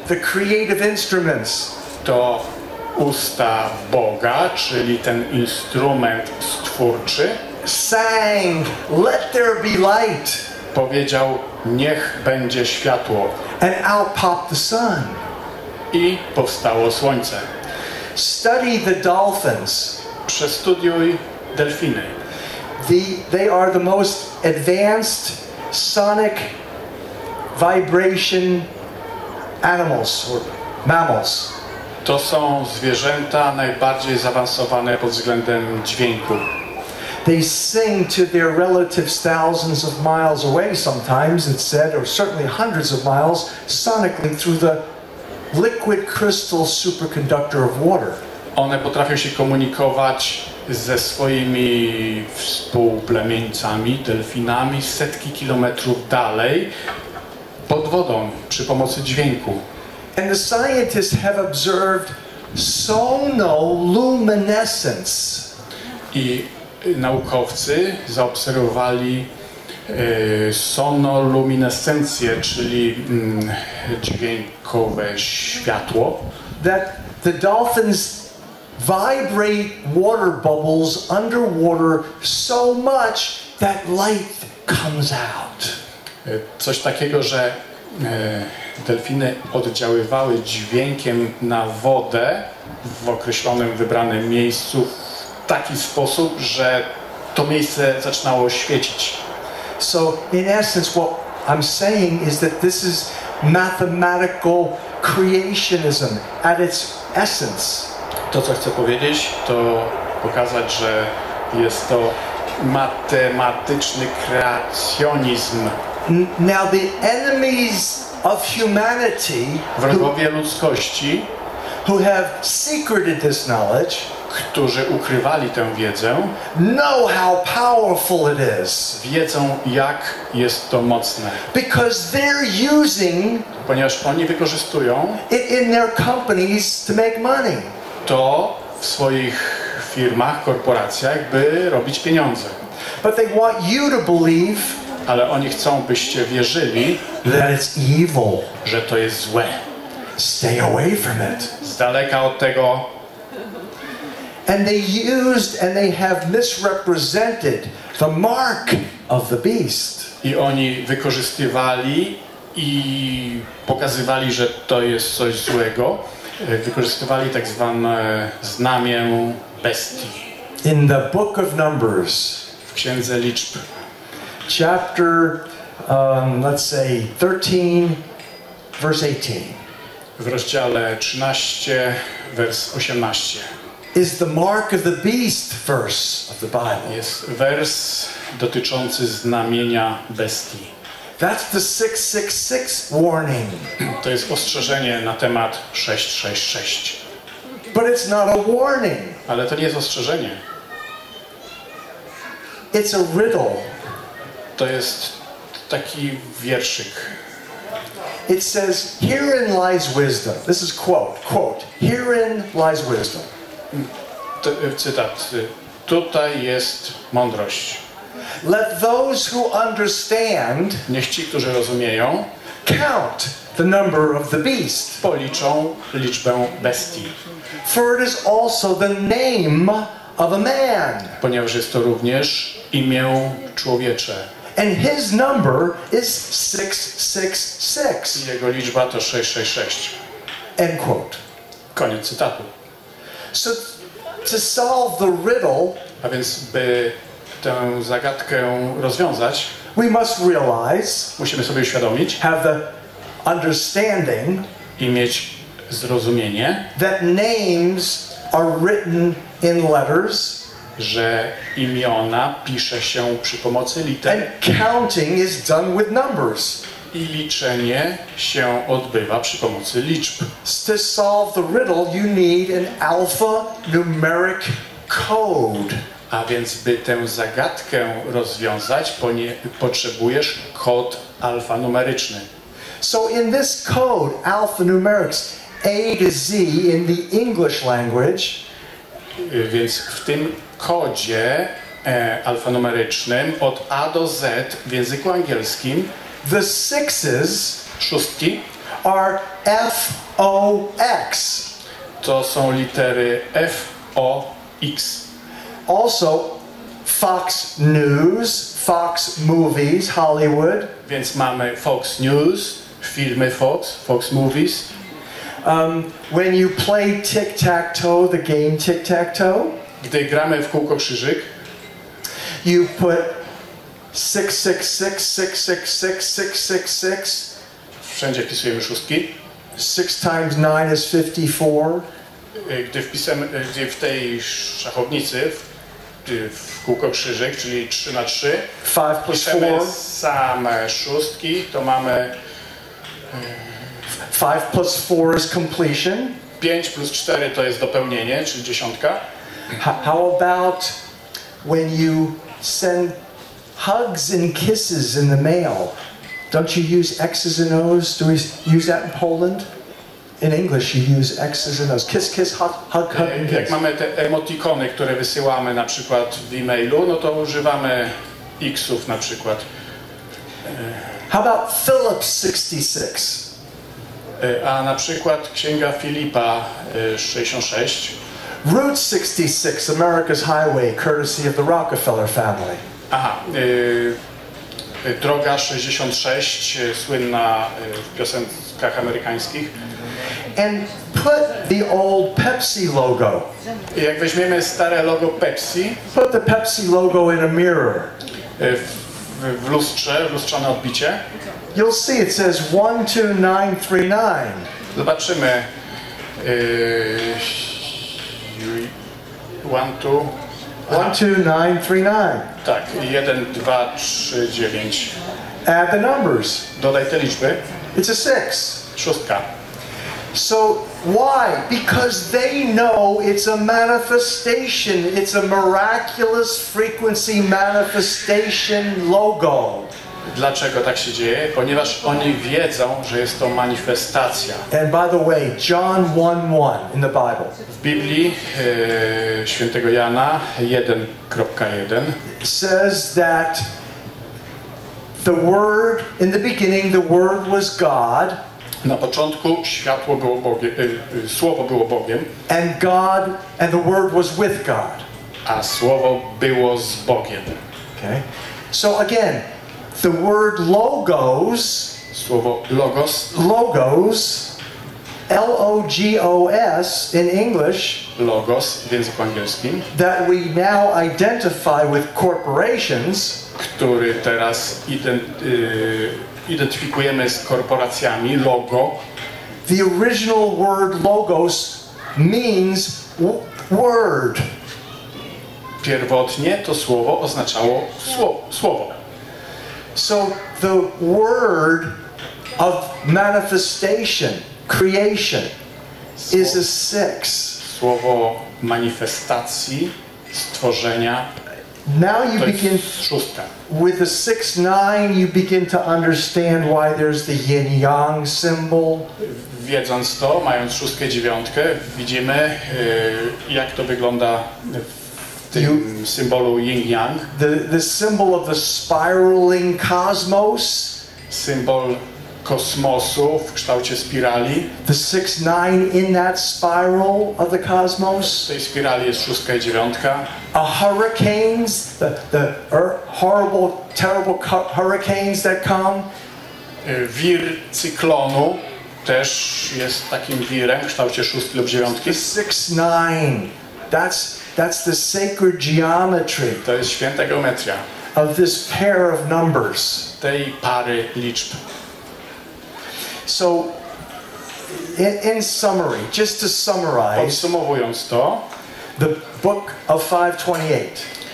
the creative instruments. To usta Boga, czyli ten instrument stwórczy, sang, "Let there be light." powiedział: niech będzie światło. And out popped the sun. I powstało słońce. Study the dolphins. Przestudiuj delfiny. They are the most advanced sonic vibration animals or mammals. To są zwierzęta najbardziej zaawansowane pod względem dźwięku. They sing to their relatives thousands of miles away sometimes, it said, or certainly hundreds of miles, sonically through the liquid crystal superconductor of water. One potrafią się komunikować ze swoimi współplemieńcami, delfinami, setki kilometrów dalej, pod wodą, przy pomocy dźwięku. And the scientists have observed sonoluminescence. I naukowcy zaobserwowali sonoluminescencję, czyli dźwiękowe światło. That the dolphins vibrate water bubbles underwater so much that light comes out. Coś takiego, że delfiny oddziaływały dźwiękiem na wodę w określonym, wybranym miejscu w taki sposób, że to miejsce zaczynało świecić. So in essence what I'm saying is that this is mathematical creationism at its essence. To, co chcę powiedzieć, to pokazać, że jest to matematyczny kreacjonizm. Now the enemies of humanity Wrogowie ludzkości, who have secreted this knowledge, którzy ukrywali tę wiedzę, know how powerful it is. wiedzą, jak jest to mocne. Because they're using Ponieważ oni wykorzystują it in their companies to make money. to w swoich firmach, korporacjach, by robić pieniądze. But they want you to believe Ale oni chcą, byście wierzyli, that it's evil. że to jest złe. Stay away from it. Z daleka od tego. And they used and they have misrepresented the mark of the beast. I oni wykorzystywali i pokazywali, że to jest coś złego. Wykorzystywali tak zwane znamię bestii. In the book of Numbers, W Księdze Liczb, chapter, let's say 13, verse 18, w rozdziale 13, wers 18, is the mark of the beast verse of the Bible. jest wers dotyczący znamienia bestii. That's the 666 warning. To jest ostrzeżenie na temat 666. But it's not a warning. Ale to nie jest ostrzeżenie. It's a riddle. To jest taki wierszyk. It says, "Herein lies wisdom." This is quote, "Herein lies wisdom." Cytat. Tutaj jest mądrość. Let those who understand Niech ci, którzy rozumieją, count the number of the beast. policzą liczbę bestii. For it is also the name of a man. Ponieważ jest to również imię człowiecze. And his number is 666. I jego liczba to 666. End quote. Koniec cytatu. So to solve the riddle, A więc, by tę zagadkę rozwiązać, we must realize, musimy sobie uświadomić have the understanding i mieć zrozumienie, that names are written in letters że imiona pisze się przy pomocy liter and counting is done with numbers. i liczenie się odbywa przy pomocy liczb. To solve the riddle, you need an alphanumeric code. A więc, by tę zagadkę rozwiązać, potrzebujesz kod alfanumeryczny. So in this code, alphanumerics, A to Z in the English language, Więc w tym kodzie alfanumerycznym od A do Z w języku angielskim the sixes szóstki are F-O-X. To są litery F, O, X. Also, Fox News, Fox Movies, Hollywood. Więc mamy Fox News, firmy Fox, Fox Movies. When you play tic-tac-toe, the game tic-tac-toe, Gdy gramy w kółko krzyżyk, you put 666, 666, 666. wszędzie wpisujemy szóstki. 6 times 9 is 54. Gdy w tej szachownicy, w kółko krzyżyk, czyli 3 na 3, 5 plus 4. piszemy same szóstki, to mamy 5 plus 4 is completion. 5 plus 4 to jest dopełnienie, czyli dziesiątka. How about when you send hugs and kisses in the mail? Don't you use X's and O's? Do we use that in Poland? In English you use X's and O's. Kiss, kiss, hug, hug, hug and Jak kiss. mamy te emotikony, które wysyłamy na przykład w e-mailu, no to używamy X-ów na przykład. How about Phillips 66? A na przykład Księga Filipa 66. Route 66, America's Highway, courtesy of the Rockefeller family. Aha, Droga 66, słynna w piosenkach amerykańskich. And put the old Pepsi logo. I jak weźmiemy stare logo Pepsi Put the Pepsi logo in a mirror. w lustrze, w lustrzane odbicie, You'll see it says 12939. zobaczymy 12939. tak, 1, 2, 3, 9. Add the numbers. Dodaj te liczby. It's a 6. Szóstka. So why? Because they know it's a manifestation. It's a miraculous frequency manifestation logo. Dlaczego tak się dzieje? Ponieważ oni wiedzą, że jest to manifestacja. And by the way, John 1:1 in the Bible W Biblii świętego Jana 1.1 says that the Word, in the beginning the Word was God, na początku światło było Bogiem, słowo było Bogiem, and the Word was with God. a słowo było z Bogiem. Okay? So again, the word logos, Słowo logos, L-O-G-O-S in English, logos w języku angielskim, that we now identify with corporations, który teraz identyfikujemy z korporacjami, logo. the original word logos means word. Pierwotnie to słowo oznaczało słowo. So the word of manifestation, creation, is a 6. Słowo manifestacji, stworzenia, Now you to begin jest szóstka. with the 6-9, you begin to understand why there's the yin-yang symbol. Wiedząc to, mając szóstkę, dziewiątkę, widzimy jak to wygląda w tym symbolu yin-yang. The symbol of the spiraling cosmos. Symbol kosmosu w kształcie spirali. The 6-9 in that spiral of the W cosmos. tej spirali jest szóstka i dziewiątka. Hurricanes, the horrible, terrible hurricanes that come. Wir cyklonu też jest takim wirem w kształcie szóstki lub dziewiątki. The 6-9. That's the sacred geometry To jest święta geometria of this pair of numbers. tej pary liczb. So, in summary, just to summarize, Podsumowując to, the book of 528.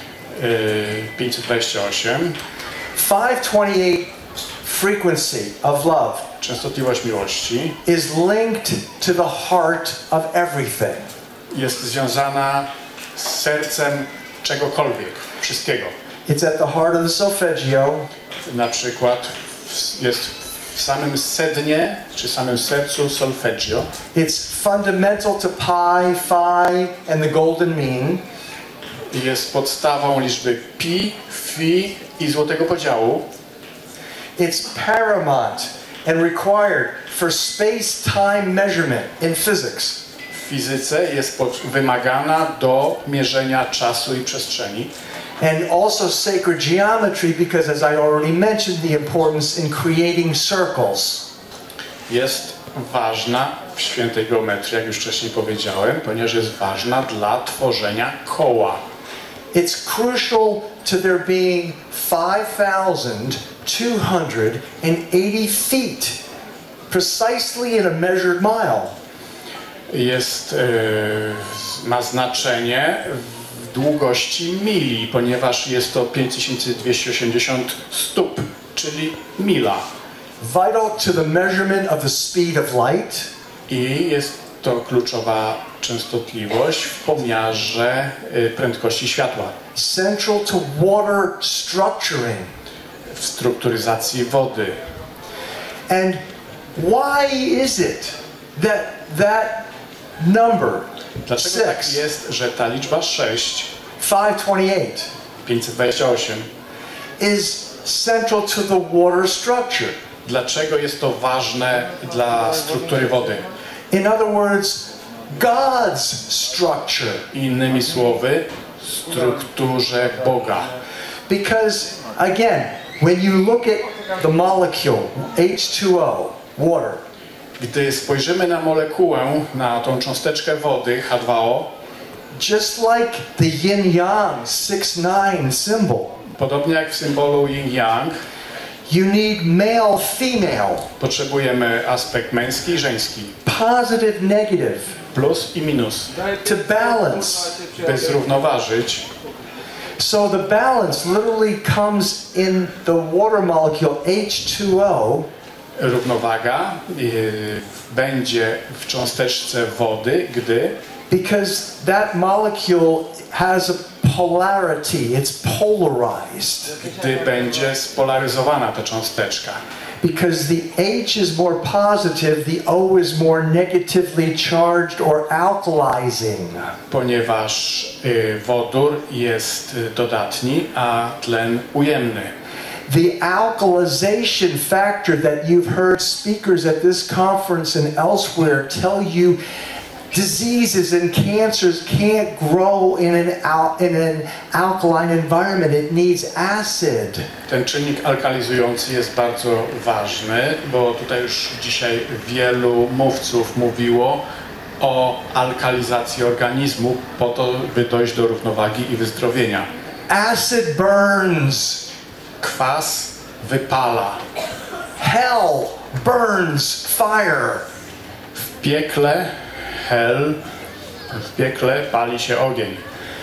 528, 528 frequency of love częstotliwość miłości, is linked to the heart of everything. jest związana z sercem czegokolwiek, wszystkiego. It's at the heart of the solfeggio. Na przykład jest w samym sednie, czy samym sercu solfeggio. It's fundamental to pi, phi, and the golden mean. Jest podstawą liczby pi, fi i złotego podziału. It's paramount and required for space-time measurement in physics. W fizyce jest wymagana do mierzenia czasu i przestrzeni. And also sacred geometry, because as I already mentioned, the importance in creating circles. Jest ważna w świętej geometrii, jak już wcześniej powiedziałem, ponieważ jest ważna dla tworzenia koła. It's crucial to there being 5,280 feet, precisely in a measured mile. Ma znaczenie w długości mili, ponieważ jest to 5280 stóp, czyli mila. Vital to the measurement of the speed of light. I jest to kluczowa częstotliwość w pomiarze prędkości światła. Central to water structuring. W strukturyzacji wody. And why is it that number, Dlaczego tak jest, że ta liczba 6, 528, is central to the water structure? Dlaczego jest to ważne dla struktury wody? In other words, God's structure. Innymi słowy, strukturze Boga. Because again, when you look at the molecule H2O, water, gdy spojrzymy na molekułę, na tą cząsteczkę wody H2O, just like the yin-yang 6-9 symbol, podobnie jak w symbolu yin-yang, you need male, female, potrzebujemy aspekt męski i żeński, positive, negative, plus i minus, to balance, by zrównoważyć. So the balance literally comes in the water molecule H2O. Równowaga będzie w cząsteczce wody, gdy because that molecule has a polarity, it's polarized. Gdy będzie spolaryzowana ta cząsteczka. Because the H is more positive, the O is more negatively charged or alkalizing. Ponieważ wodór jest dodatni, a tlen ujemny. The alkalization factor that you've heard speakers at this conference and elsewhere tell you diseases and cancers can't grow in an alkaline environment. It needs acid. Ten czynnik alkalizujący jest bardzo ważny, bo tutaj już dzisiaj wielu mówców mówiło o alkalizacji organizmu po to, by dojść do równowagi i wyzdrowienia. Acid burns. Kwas wypala. Hell burns fire. W piekle w piekle pali się ogień.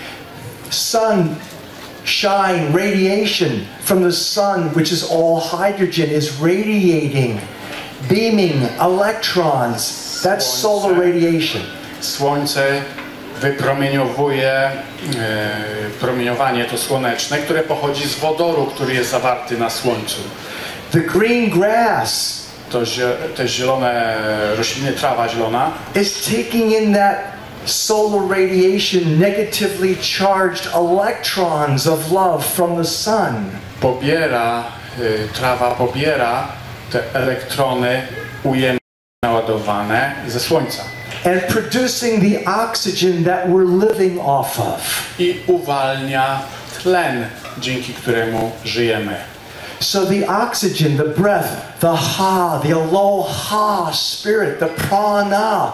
Sunshine, radiation from the sun, which is all hydrogen, is radiating, beaming electrons. That's solar radiation. Słońce wypromieniowuje promieniowanie to słoneczne, które pochodzi z wodoru, który jest zawarty na słońcu. The green grass, te zielone rośliny, trawa zielona, is taking in that solar radiation, negatively charged electrons of love from the sun. Trawa pobiera te elektrony ujemnie naładowane ze słońca. And producing the oxygen that we're living off of. I uwalnia tlen, dzięki któremu żyjemy. So the oxygen, the breath, the ha, the aloha spirit, the prana.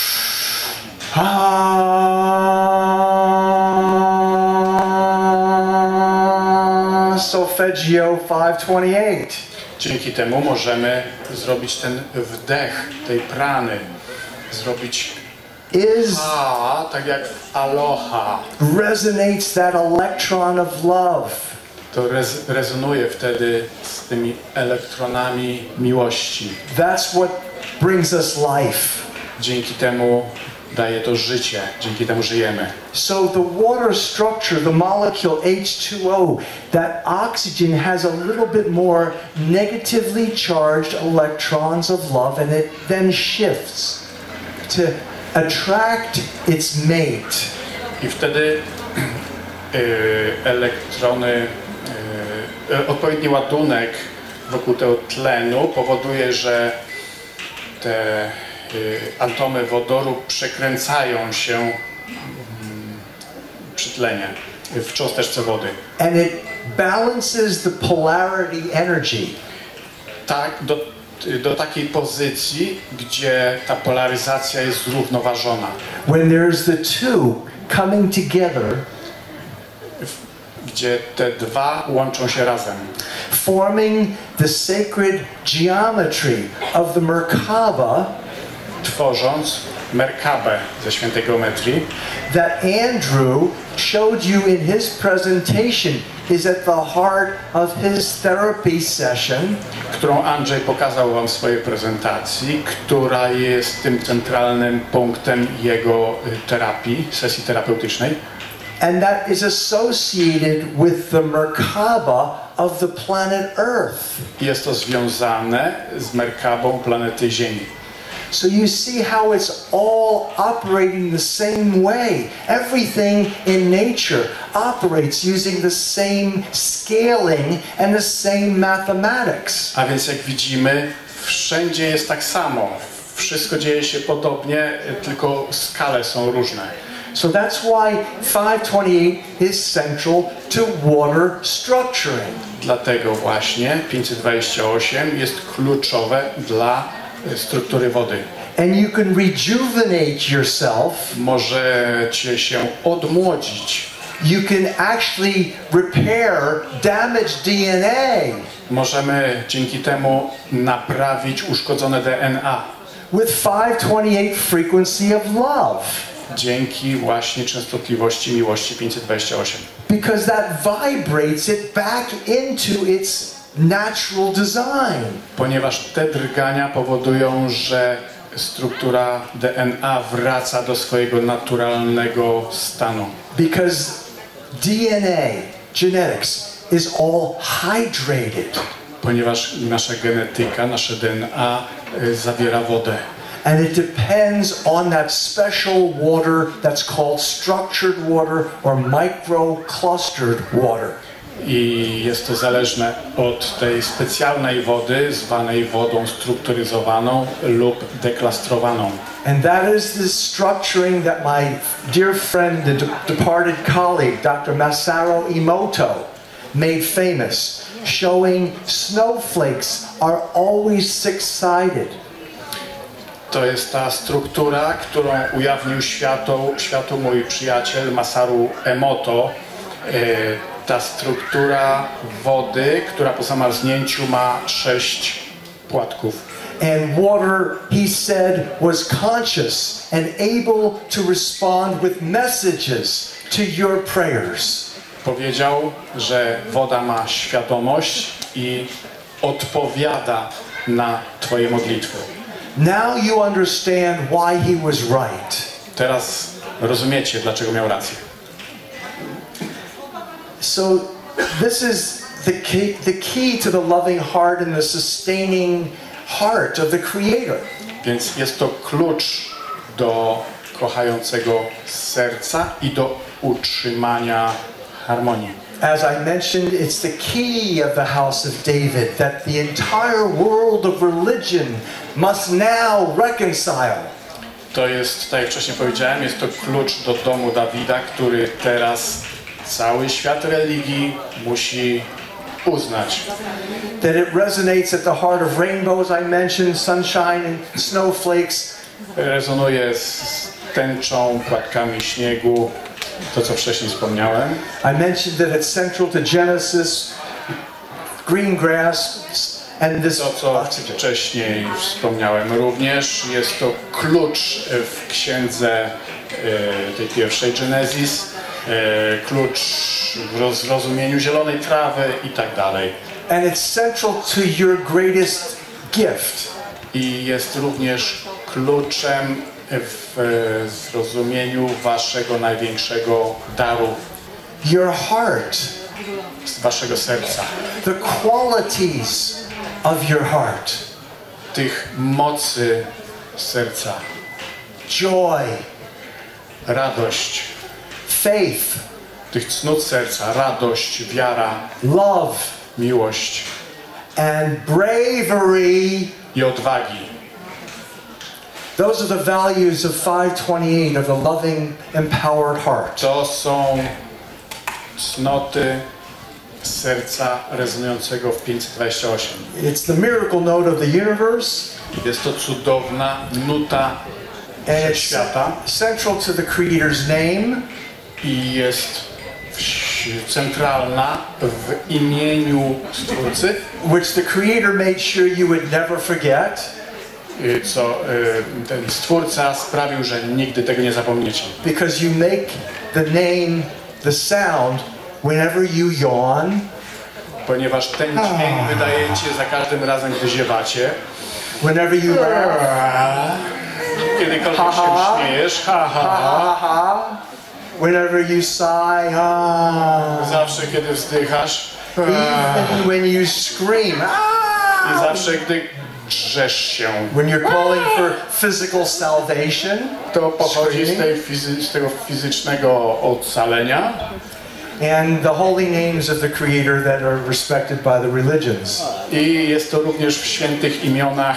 Solfeggio 528. Dzięki temu możemy zrobić ten wdech tej prany. Zrobić tak jak w aloha. Resonates that electron of love. To rezonuje wtedy z tymi elektronami miłości. That's what brings us life. Dzięki temu daje to życie, dzięki temu żyjemy. So the water structure, the molecule H2O, that oxygen has a little bit more negatively charged electrons of love, and it then shifts to attract its mate. I wtedy elektrony, odpowiedni ładunek wokół tego tlenu powoduje, że te atomy wodoru przekręcają się przy tlenie w cząsteczce wody. And it balances the polarity energy. Tak, do takiej pozycji, gdzie ta polaryzacja jest zrównoważona. When there's the two coming together, gdzie te dwa łączą się razem. Forming the sacred geometry of the Merkaba, tworząc Merkabę ze świętej geometrii, that Andrew showed you in his presentation is at the heart of his therapy session, którą Andrzej pokazał wam w swojej prezentacji, która jest tym centralnym punktem jego terapii, sesji terapeutycznej. And that is associated with the Merkaba of the planet Earth. Jest to związane z Merkabą planety Ziemi. So you see how it's all operating the same way. Everything in nature operates using the same scaling and the same mathematics. A więc jak widzimy, wszędzie jest tak samo. Wszystko dzieje się podobnie, tylko skale są różne. So that's why 528 is central to water structuring. Dlatego właśnie 528 jest kluczowe dla struktury wody. And you can rejuvenate yourself. Możecie się odmłodzić. You can actually repair damaged DNA. Możemy dzięki temu naprawić uszkodzone DNA. With 528 frequency of love. Dzięki właśnie częstotliwości miłości 528. Because that vibrates it back into its natural design. Ponieważ te drgania powodują, że struktura DNA wraca do swojego naturalnego stanu. Because DNA, genetics, is all hydrated. Ponieważ nasza genetyka, nasze DNA zawiera wodę. And it depends on that special water that's called structured water or microclustered water. I jest to zależne od tej specjalnej wody, zwanej wodą strukturyzowaną lub deklastrowaną. And that is the structuring that my dear friend and departed colleague, Dr. Masaru Emoto, made famous, showing snowflakes are always six-sided. To jest ta struktura, którą ujawnił światu mój przyjaciel Masaru Emoto. Ta struktura wody, która po zamarznięciu ma 6 płatków. And water, he said, was conscious and able to respond with messages to your prayers. Powiedział, że woda ma świadomość i odpowiada na twoje modlitwy. Now you understand why he was right. Teraz rozumiecie, dlaczego miał rację. So this is the key to the loving heart and the sustaining heart of the Creator. Więc jest to klucz do kochającego serca i do utrzymania harmonii. As I mentioned, it's the key of the house of David that the entire world of religion must now reconcile. To jest, tak jak wcześniej powiedziałem, jest to klucz do domu Dawida, który teraz cały świat religii musi uznać. That it resonates at the heart of rainbows, I mentioned, sunshine and snowflakes. Rezonuje z tęczą, płatkami śniegu, to co wcześniej wspomniałem. I mentioned that it's central to Genesis, green grass, and this. To co wcześniej wspomniałem również, jest to klucz w księdze tej pierwszej Genesis, klucz w zrozumieniu zielonej trawy i tak dalej. And it's central to your greatest gift. I jest również kluczem w zrozumieniu waszego największego daru, Your heart. z waszego serca. The qualities of your heart. Tych mocy serca. Joy. Radość. Faith. Tych cnót serca. Radość, wiara, Love. miłość And bravery. i odwagi. Those are the values of 528 of the loving, empowered heart. To są cnoty serca rezonującego w 528. It's the miracle note of the universe. Jest to cudowna nuta And it's świata central to the Creator's name. i jest centralna w imieniu Stwórcy, which the Creator made sure you would never forget. Co ten Stwórca sprawił, że nigdy tego nie zapomniecie. Because you make the name, the sound, whenever you yawn. Ponieważ ten dźwięk wydajecie za każdym razem, gdy ziewacie. Whenever you Kiedykolwiek się śmiejesz. Ha, ha, ha. ha. Whenever you sigh, Zawsze, kiedy wzdychasz. even when you scream, I zawsze, gdy drzesz się. when you're calling for physical salvation, To pochodzi z tego fizycznego ocalenia. and the holy names of the Creator that are respected by the religions. I jest to również w świętych imionach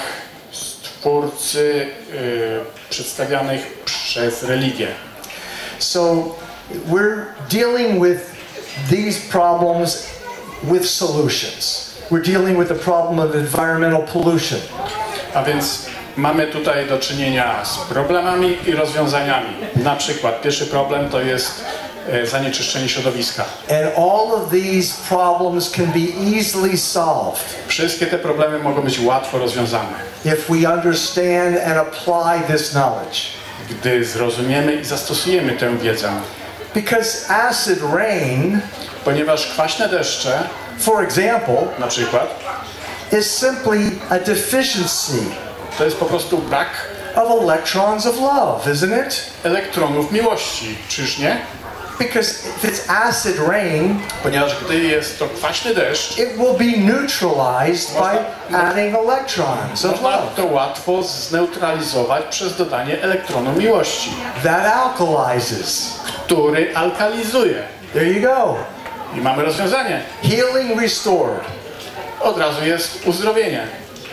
Stwórcy przedstawianych przez religię. So we're dealing with these problems with solutions. We're dealing with the problem of environmental pollution. A więc mamy tutaj do czynienia z problemami i rozwiązaniami. Na przykład pierwszy problem to jest zanieczyszczenie środowiska. And all of these problems can be easily solved Wszystkie te problemy mogą być łatwo rozwiązane, if we understand and apply this knowledge. gdy zrozumiemy i zastosujemy tę wiedzę. Because acid rain, Ponieważ kwaśne deszcze, for example, na przykład, is simply a deficiency to jest po prostu brak of electrons of love, isn't it? elektronów miłości, czyż nie? Because if it's acid rain, Ponieważ gdy jest to kwaśny deszcz, it will be neutralized by adding electrons of można love. to łatwo zneutralizować przez dodanie elektronu miłości, That alkalizes. który alkalizuje. There you go. I mamy rozwiązanie. Healing restored. Od razu jest uzdrowienie.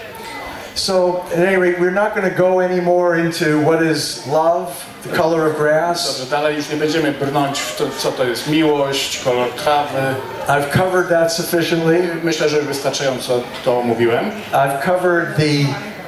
So, at any rate, we're not going to go anymore into what is love, the color of grass. Dobrze, dalej już nie będziemy brnąć w to, co to jest miłość, kolor trawy. I've covered that sufficiently. Myślę, że już wystarczająco to mówiłem. I've covered the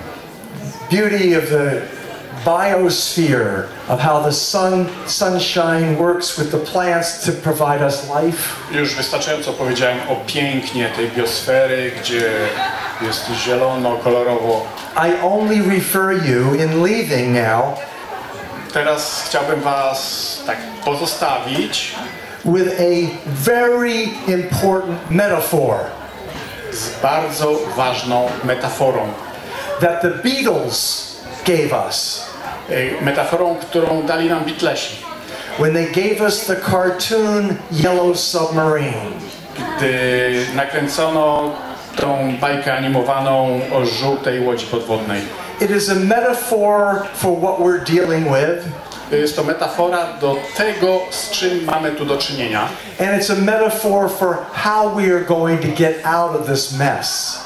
beauty of the biosphere, of how the sunshine works with the plants to provide us life. Już wystarczająco powiedziałem o pięknie tej biosfery, gdzie jest zielono, kolorowo. I only refer you in leaving now Teraz chciałbym was tak pozostawić with a very important metaphor z bardzo ważną metaforą. that the Beatles gave us Metaforą, którą dali nam Beatlesi, when they gave us the cartoon Yellow Submarine. gdy nakręcono tą bajkę animowaną o żółtej łodzi podwodnej. It is a metaphor for what we're dealing with, Jest to metafora do tego, z czym mamy tu do czynienia. and it's a metaphor for how we are going to get out of this mess.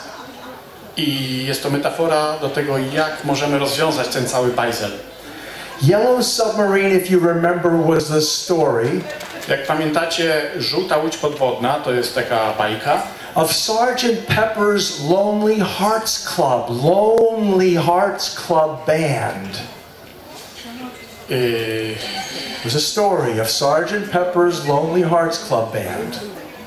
I jest to metafora do tego, jak możemy rozwiązać ten cały bajzel. Yellow Submarine, if you remember, was the story Jak pamiętacie, żółta łódź podwodna to jest taka bajka of Sgt. Pepper's Lonely Hearts Club Band. It was a story of Sgt. Pepper's Lonely Hearts Club Band.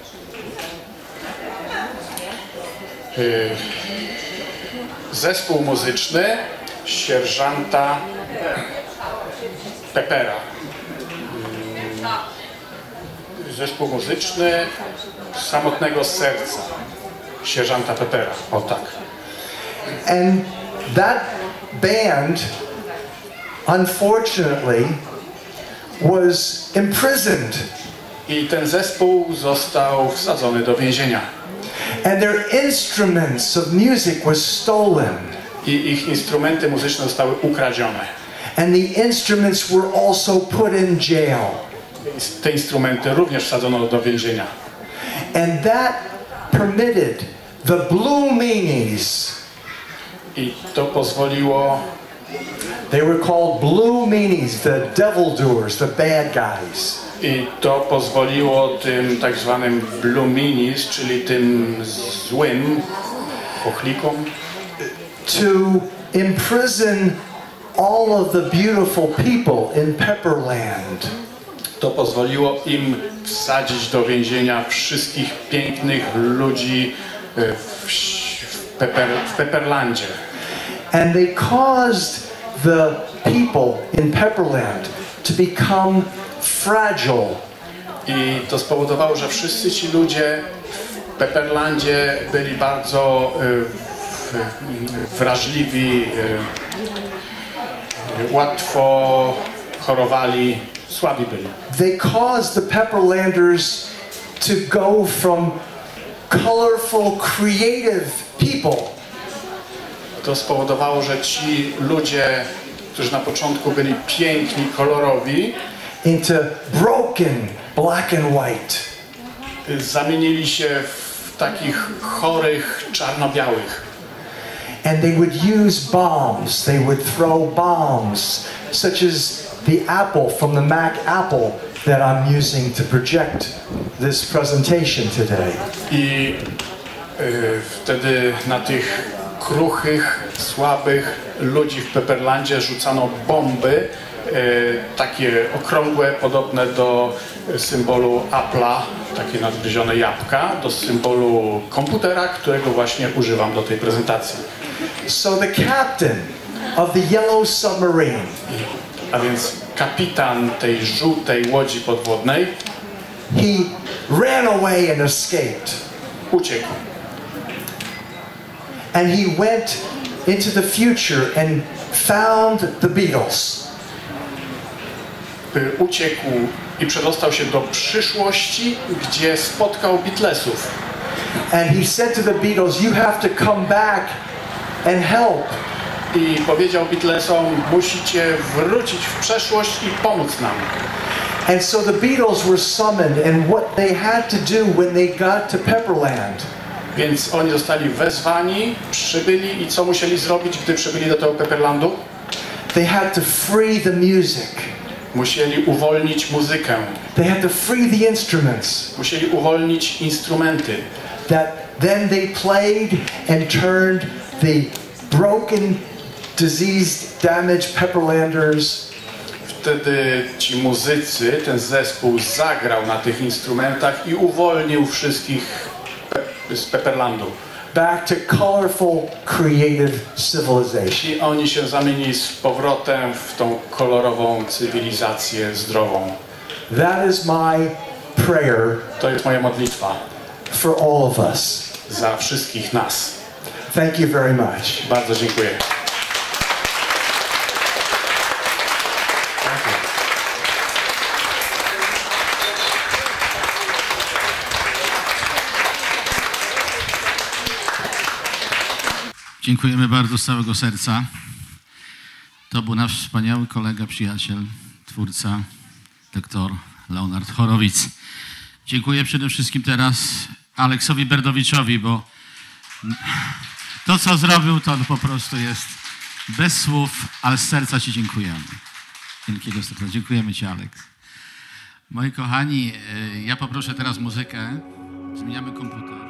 Zespół muzyczny sierżanta Peppera. Zespół muzyczny samotnego serca sierżanta Peppera. O tak. And that band, unfortunately, was imprisoned. I ten zespół został wsadzony do więzienia. And their instruments of music was stolen. I ich instrumenty muzyczne zostały ukradzione. And the instruments were also put in jail. Te instrumenty również wsadzono do więzienia. And that permitted the Blue Meanies I to pozwoliło They were called blue meanies, the devil doers, the bad guys. I to pozwoliło tym tak zwanym blue meanies, czyli tym złym pochlikom, to imprison all of the beautiful people in Pepperland. to pozwoliło im wsadzić do więzienia wszystkich pięknych ludzi w Pepperlandzie. And they caused the people in Pepperland to become fragile. I to spowodowało, że wszyscy ci ludzie w Pepperlandzie byli bardzo wrażliwi, łatwo chorowali, słabi byli. They caused the Pepperlanders to go from colorful, creative people To spowodowało, że ci ludzie, którzy na początku byli piękni, kolorowi, into broken, black and white. zamienili się w takich chorych, czarno-białych. And they would use bombs. They would throw bombs, such as the apple from the Mac Apple that I'm using to project this presentation today. I wtedy na tych kruchych, słabych ludzi w Pepperlandzie rzucano bomby, takie okrągłe, podobne do symbolu Apple'a, takie nadgryzione jabłka, do symbolu komputera, którego właśnie używam do tej prezentacji. So the captain of the Yellow Submarine, A więc kapitan tej żółtej łodzi podwodnej he ran away and escaped. uciekł. And he went into the future and found the Beatles. Uciekł i przedostał się do przyszłości, gdzie spotkał Beatlesów. And he said to the Beatles, "You have to come back and help." I powiedział Beatlesom, musicie wrócić w przeszłość i pomóc nam. And so the Beatles were summoned, and what they had to do when they got to Pepperland Więc oni zostali wezwani, przybyli i co musieli zrobić, gdy przybyli do tego Pepperlandu? they had to free the music. Musieli uwolnić muzykę. They had to free the instruments Musieli uwolnić instrumenty. that then they played and turned the broken, diseased, damaged Pepperlanders Wtedy ci muzycy, ten zespół zagrał na tych instrumentach i uwolnił wszystkich z Pepperlandu. back to colorful, creative civilization. I oni się zamienili z powrotem w tą kolorową cywilizację zdrową. That is my prayer To jest moja modlitwa for all of us. za wszystkich nas. Thank you very much. Bardzo dziękuję. Dziękujemy bardzo z całego serca. To był nasz wspaniały kolega, przyjaciel, twórca, doktor Leonard Horowitz. Dziękuję przede wszystkim teraz Aleksowi Berdowiczowi, bo to, co zrobił, to po prostu jest bez słów, ale z serca Ci dziękujemy. Wielkiego serca. Dziękujemy Ci, Aleks. Moi kochani, ja poproszę teraz muzykę. Zmieniamy komputer.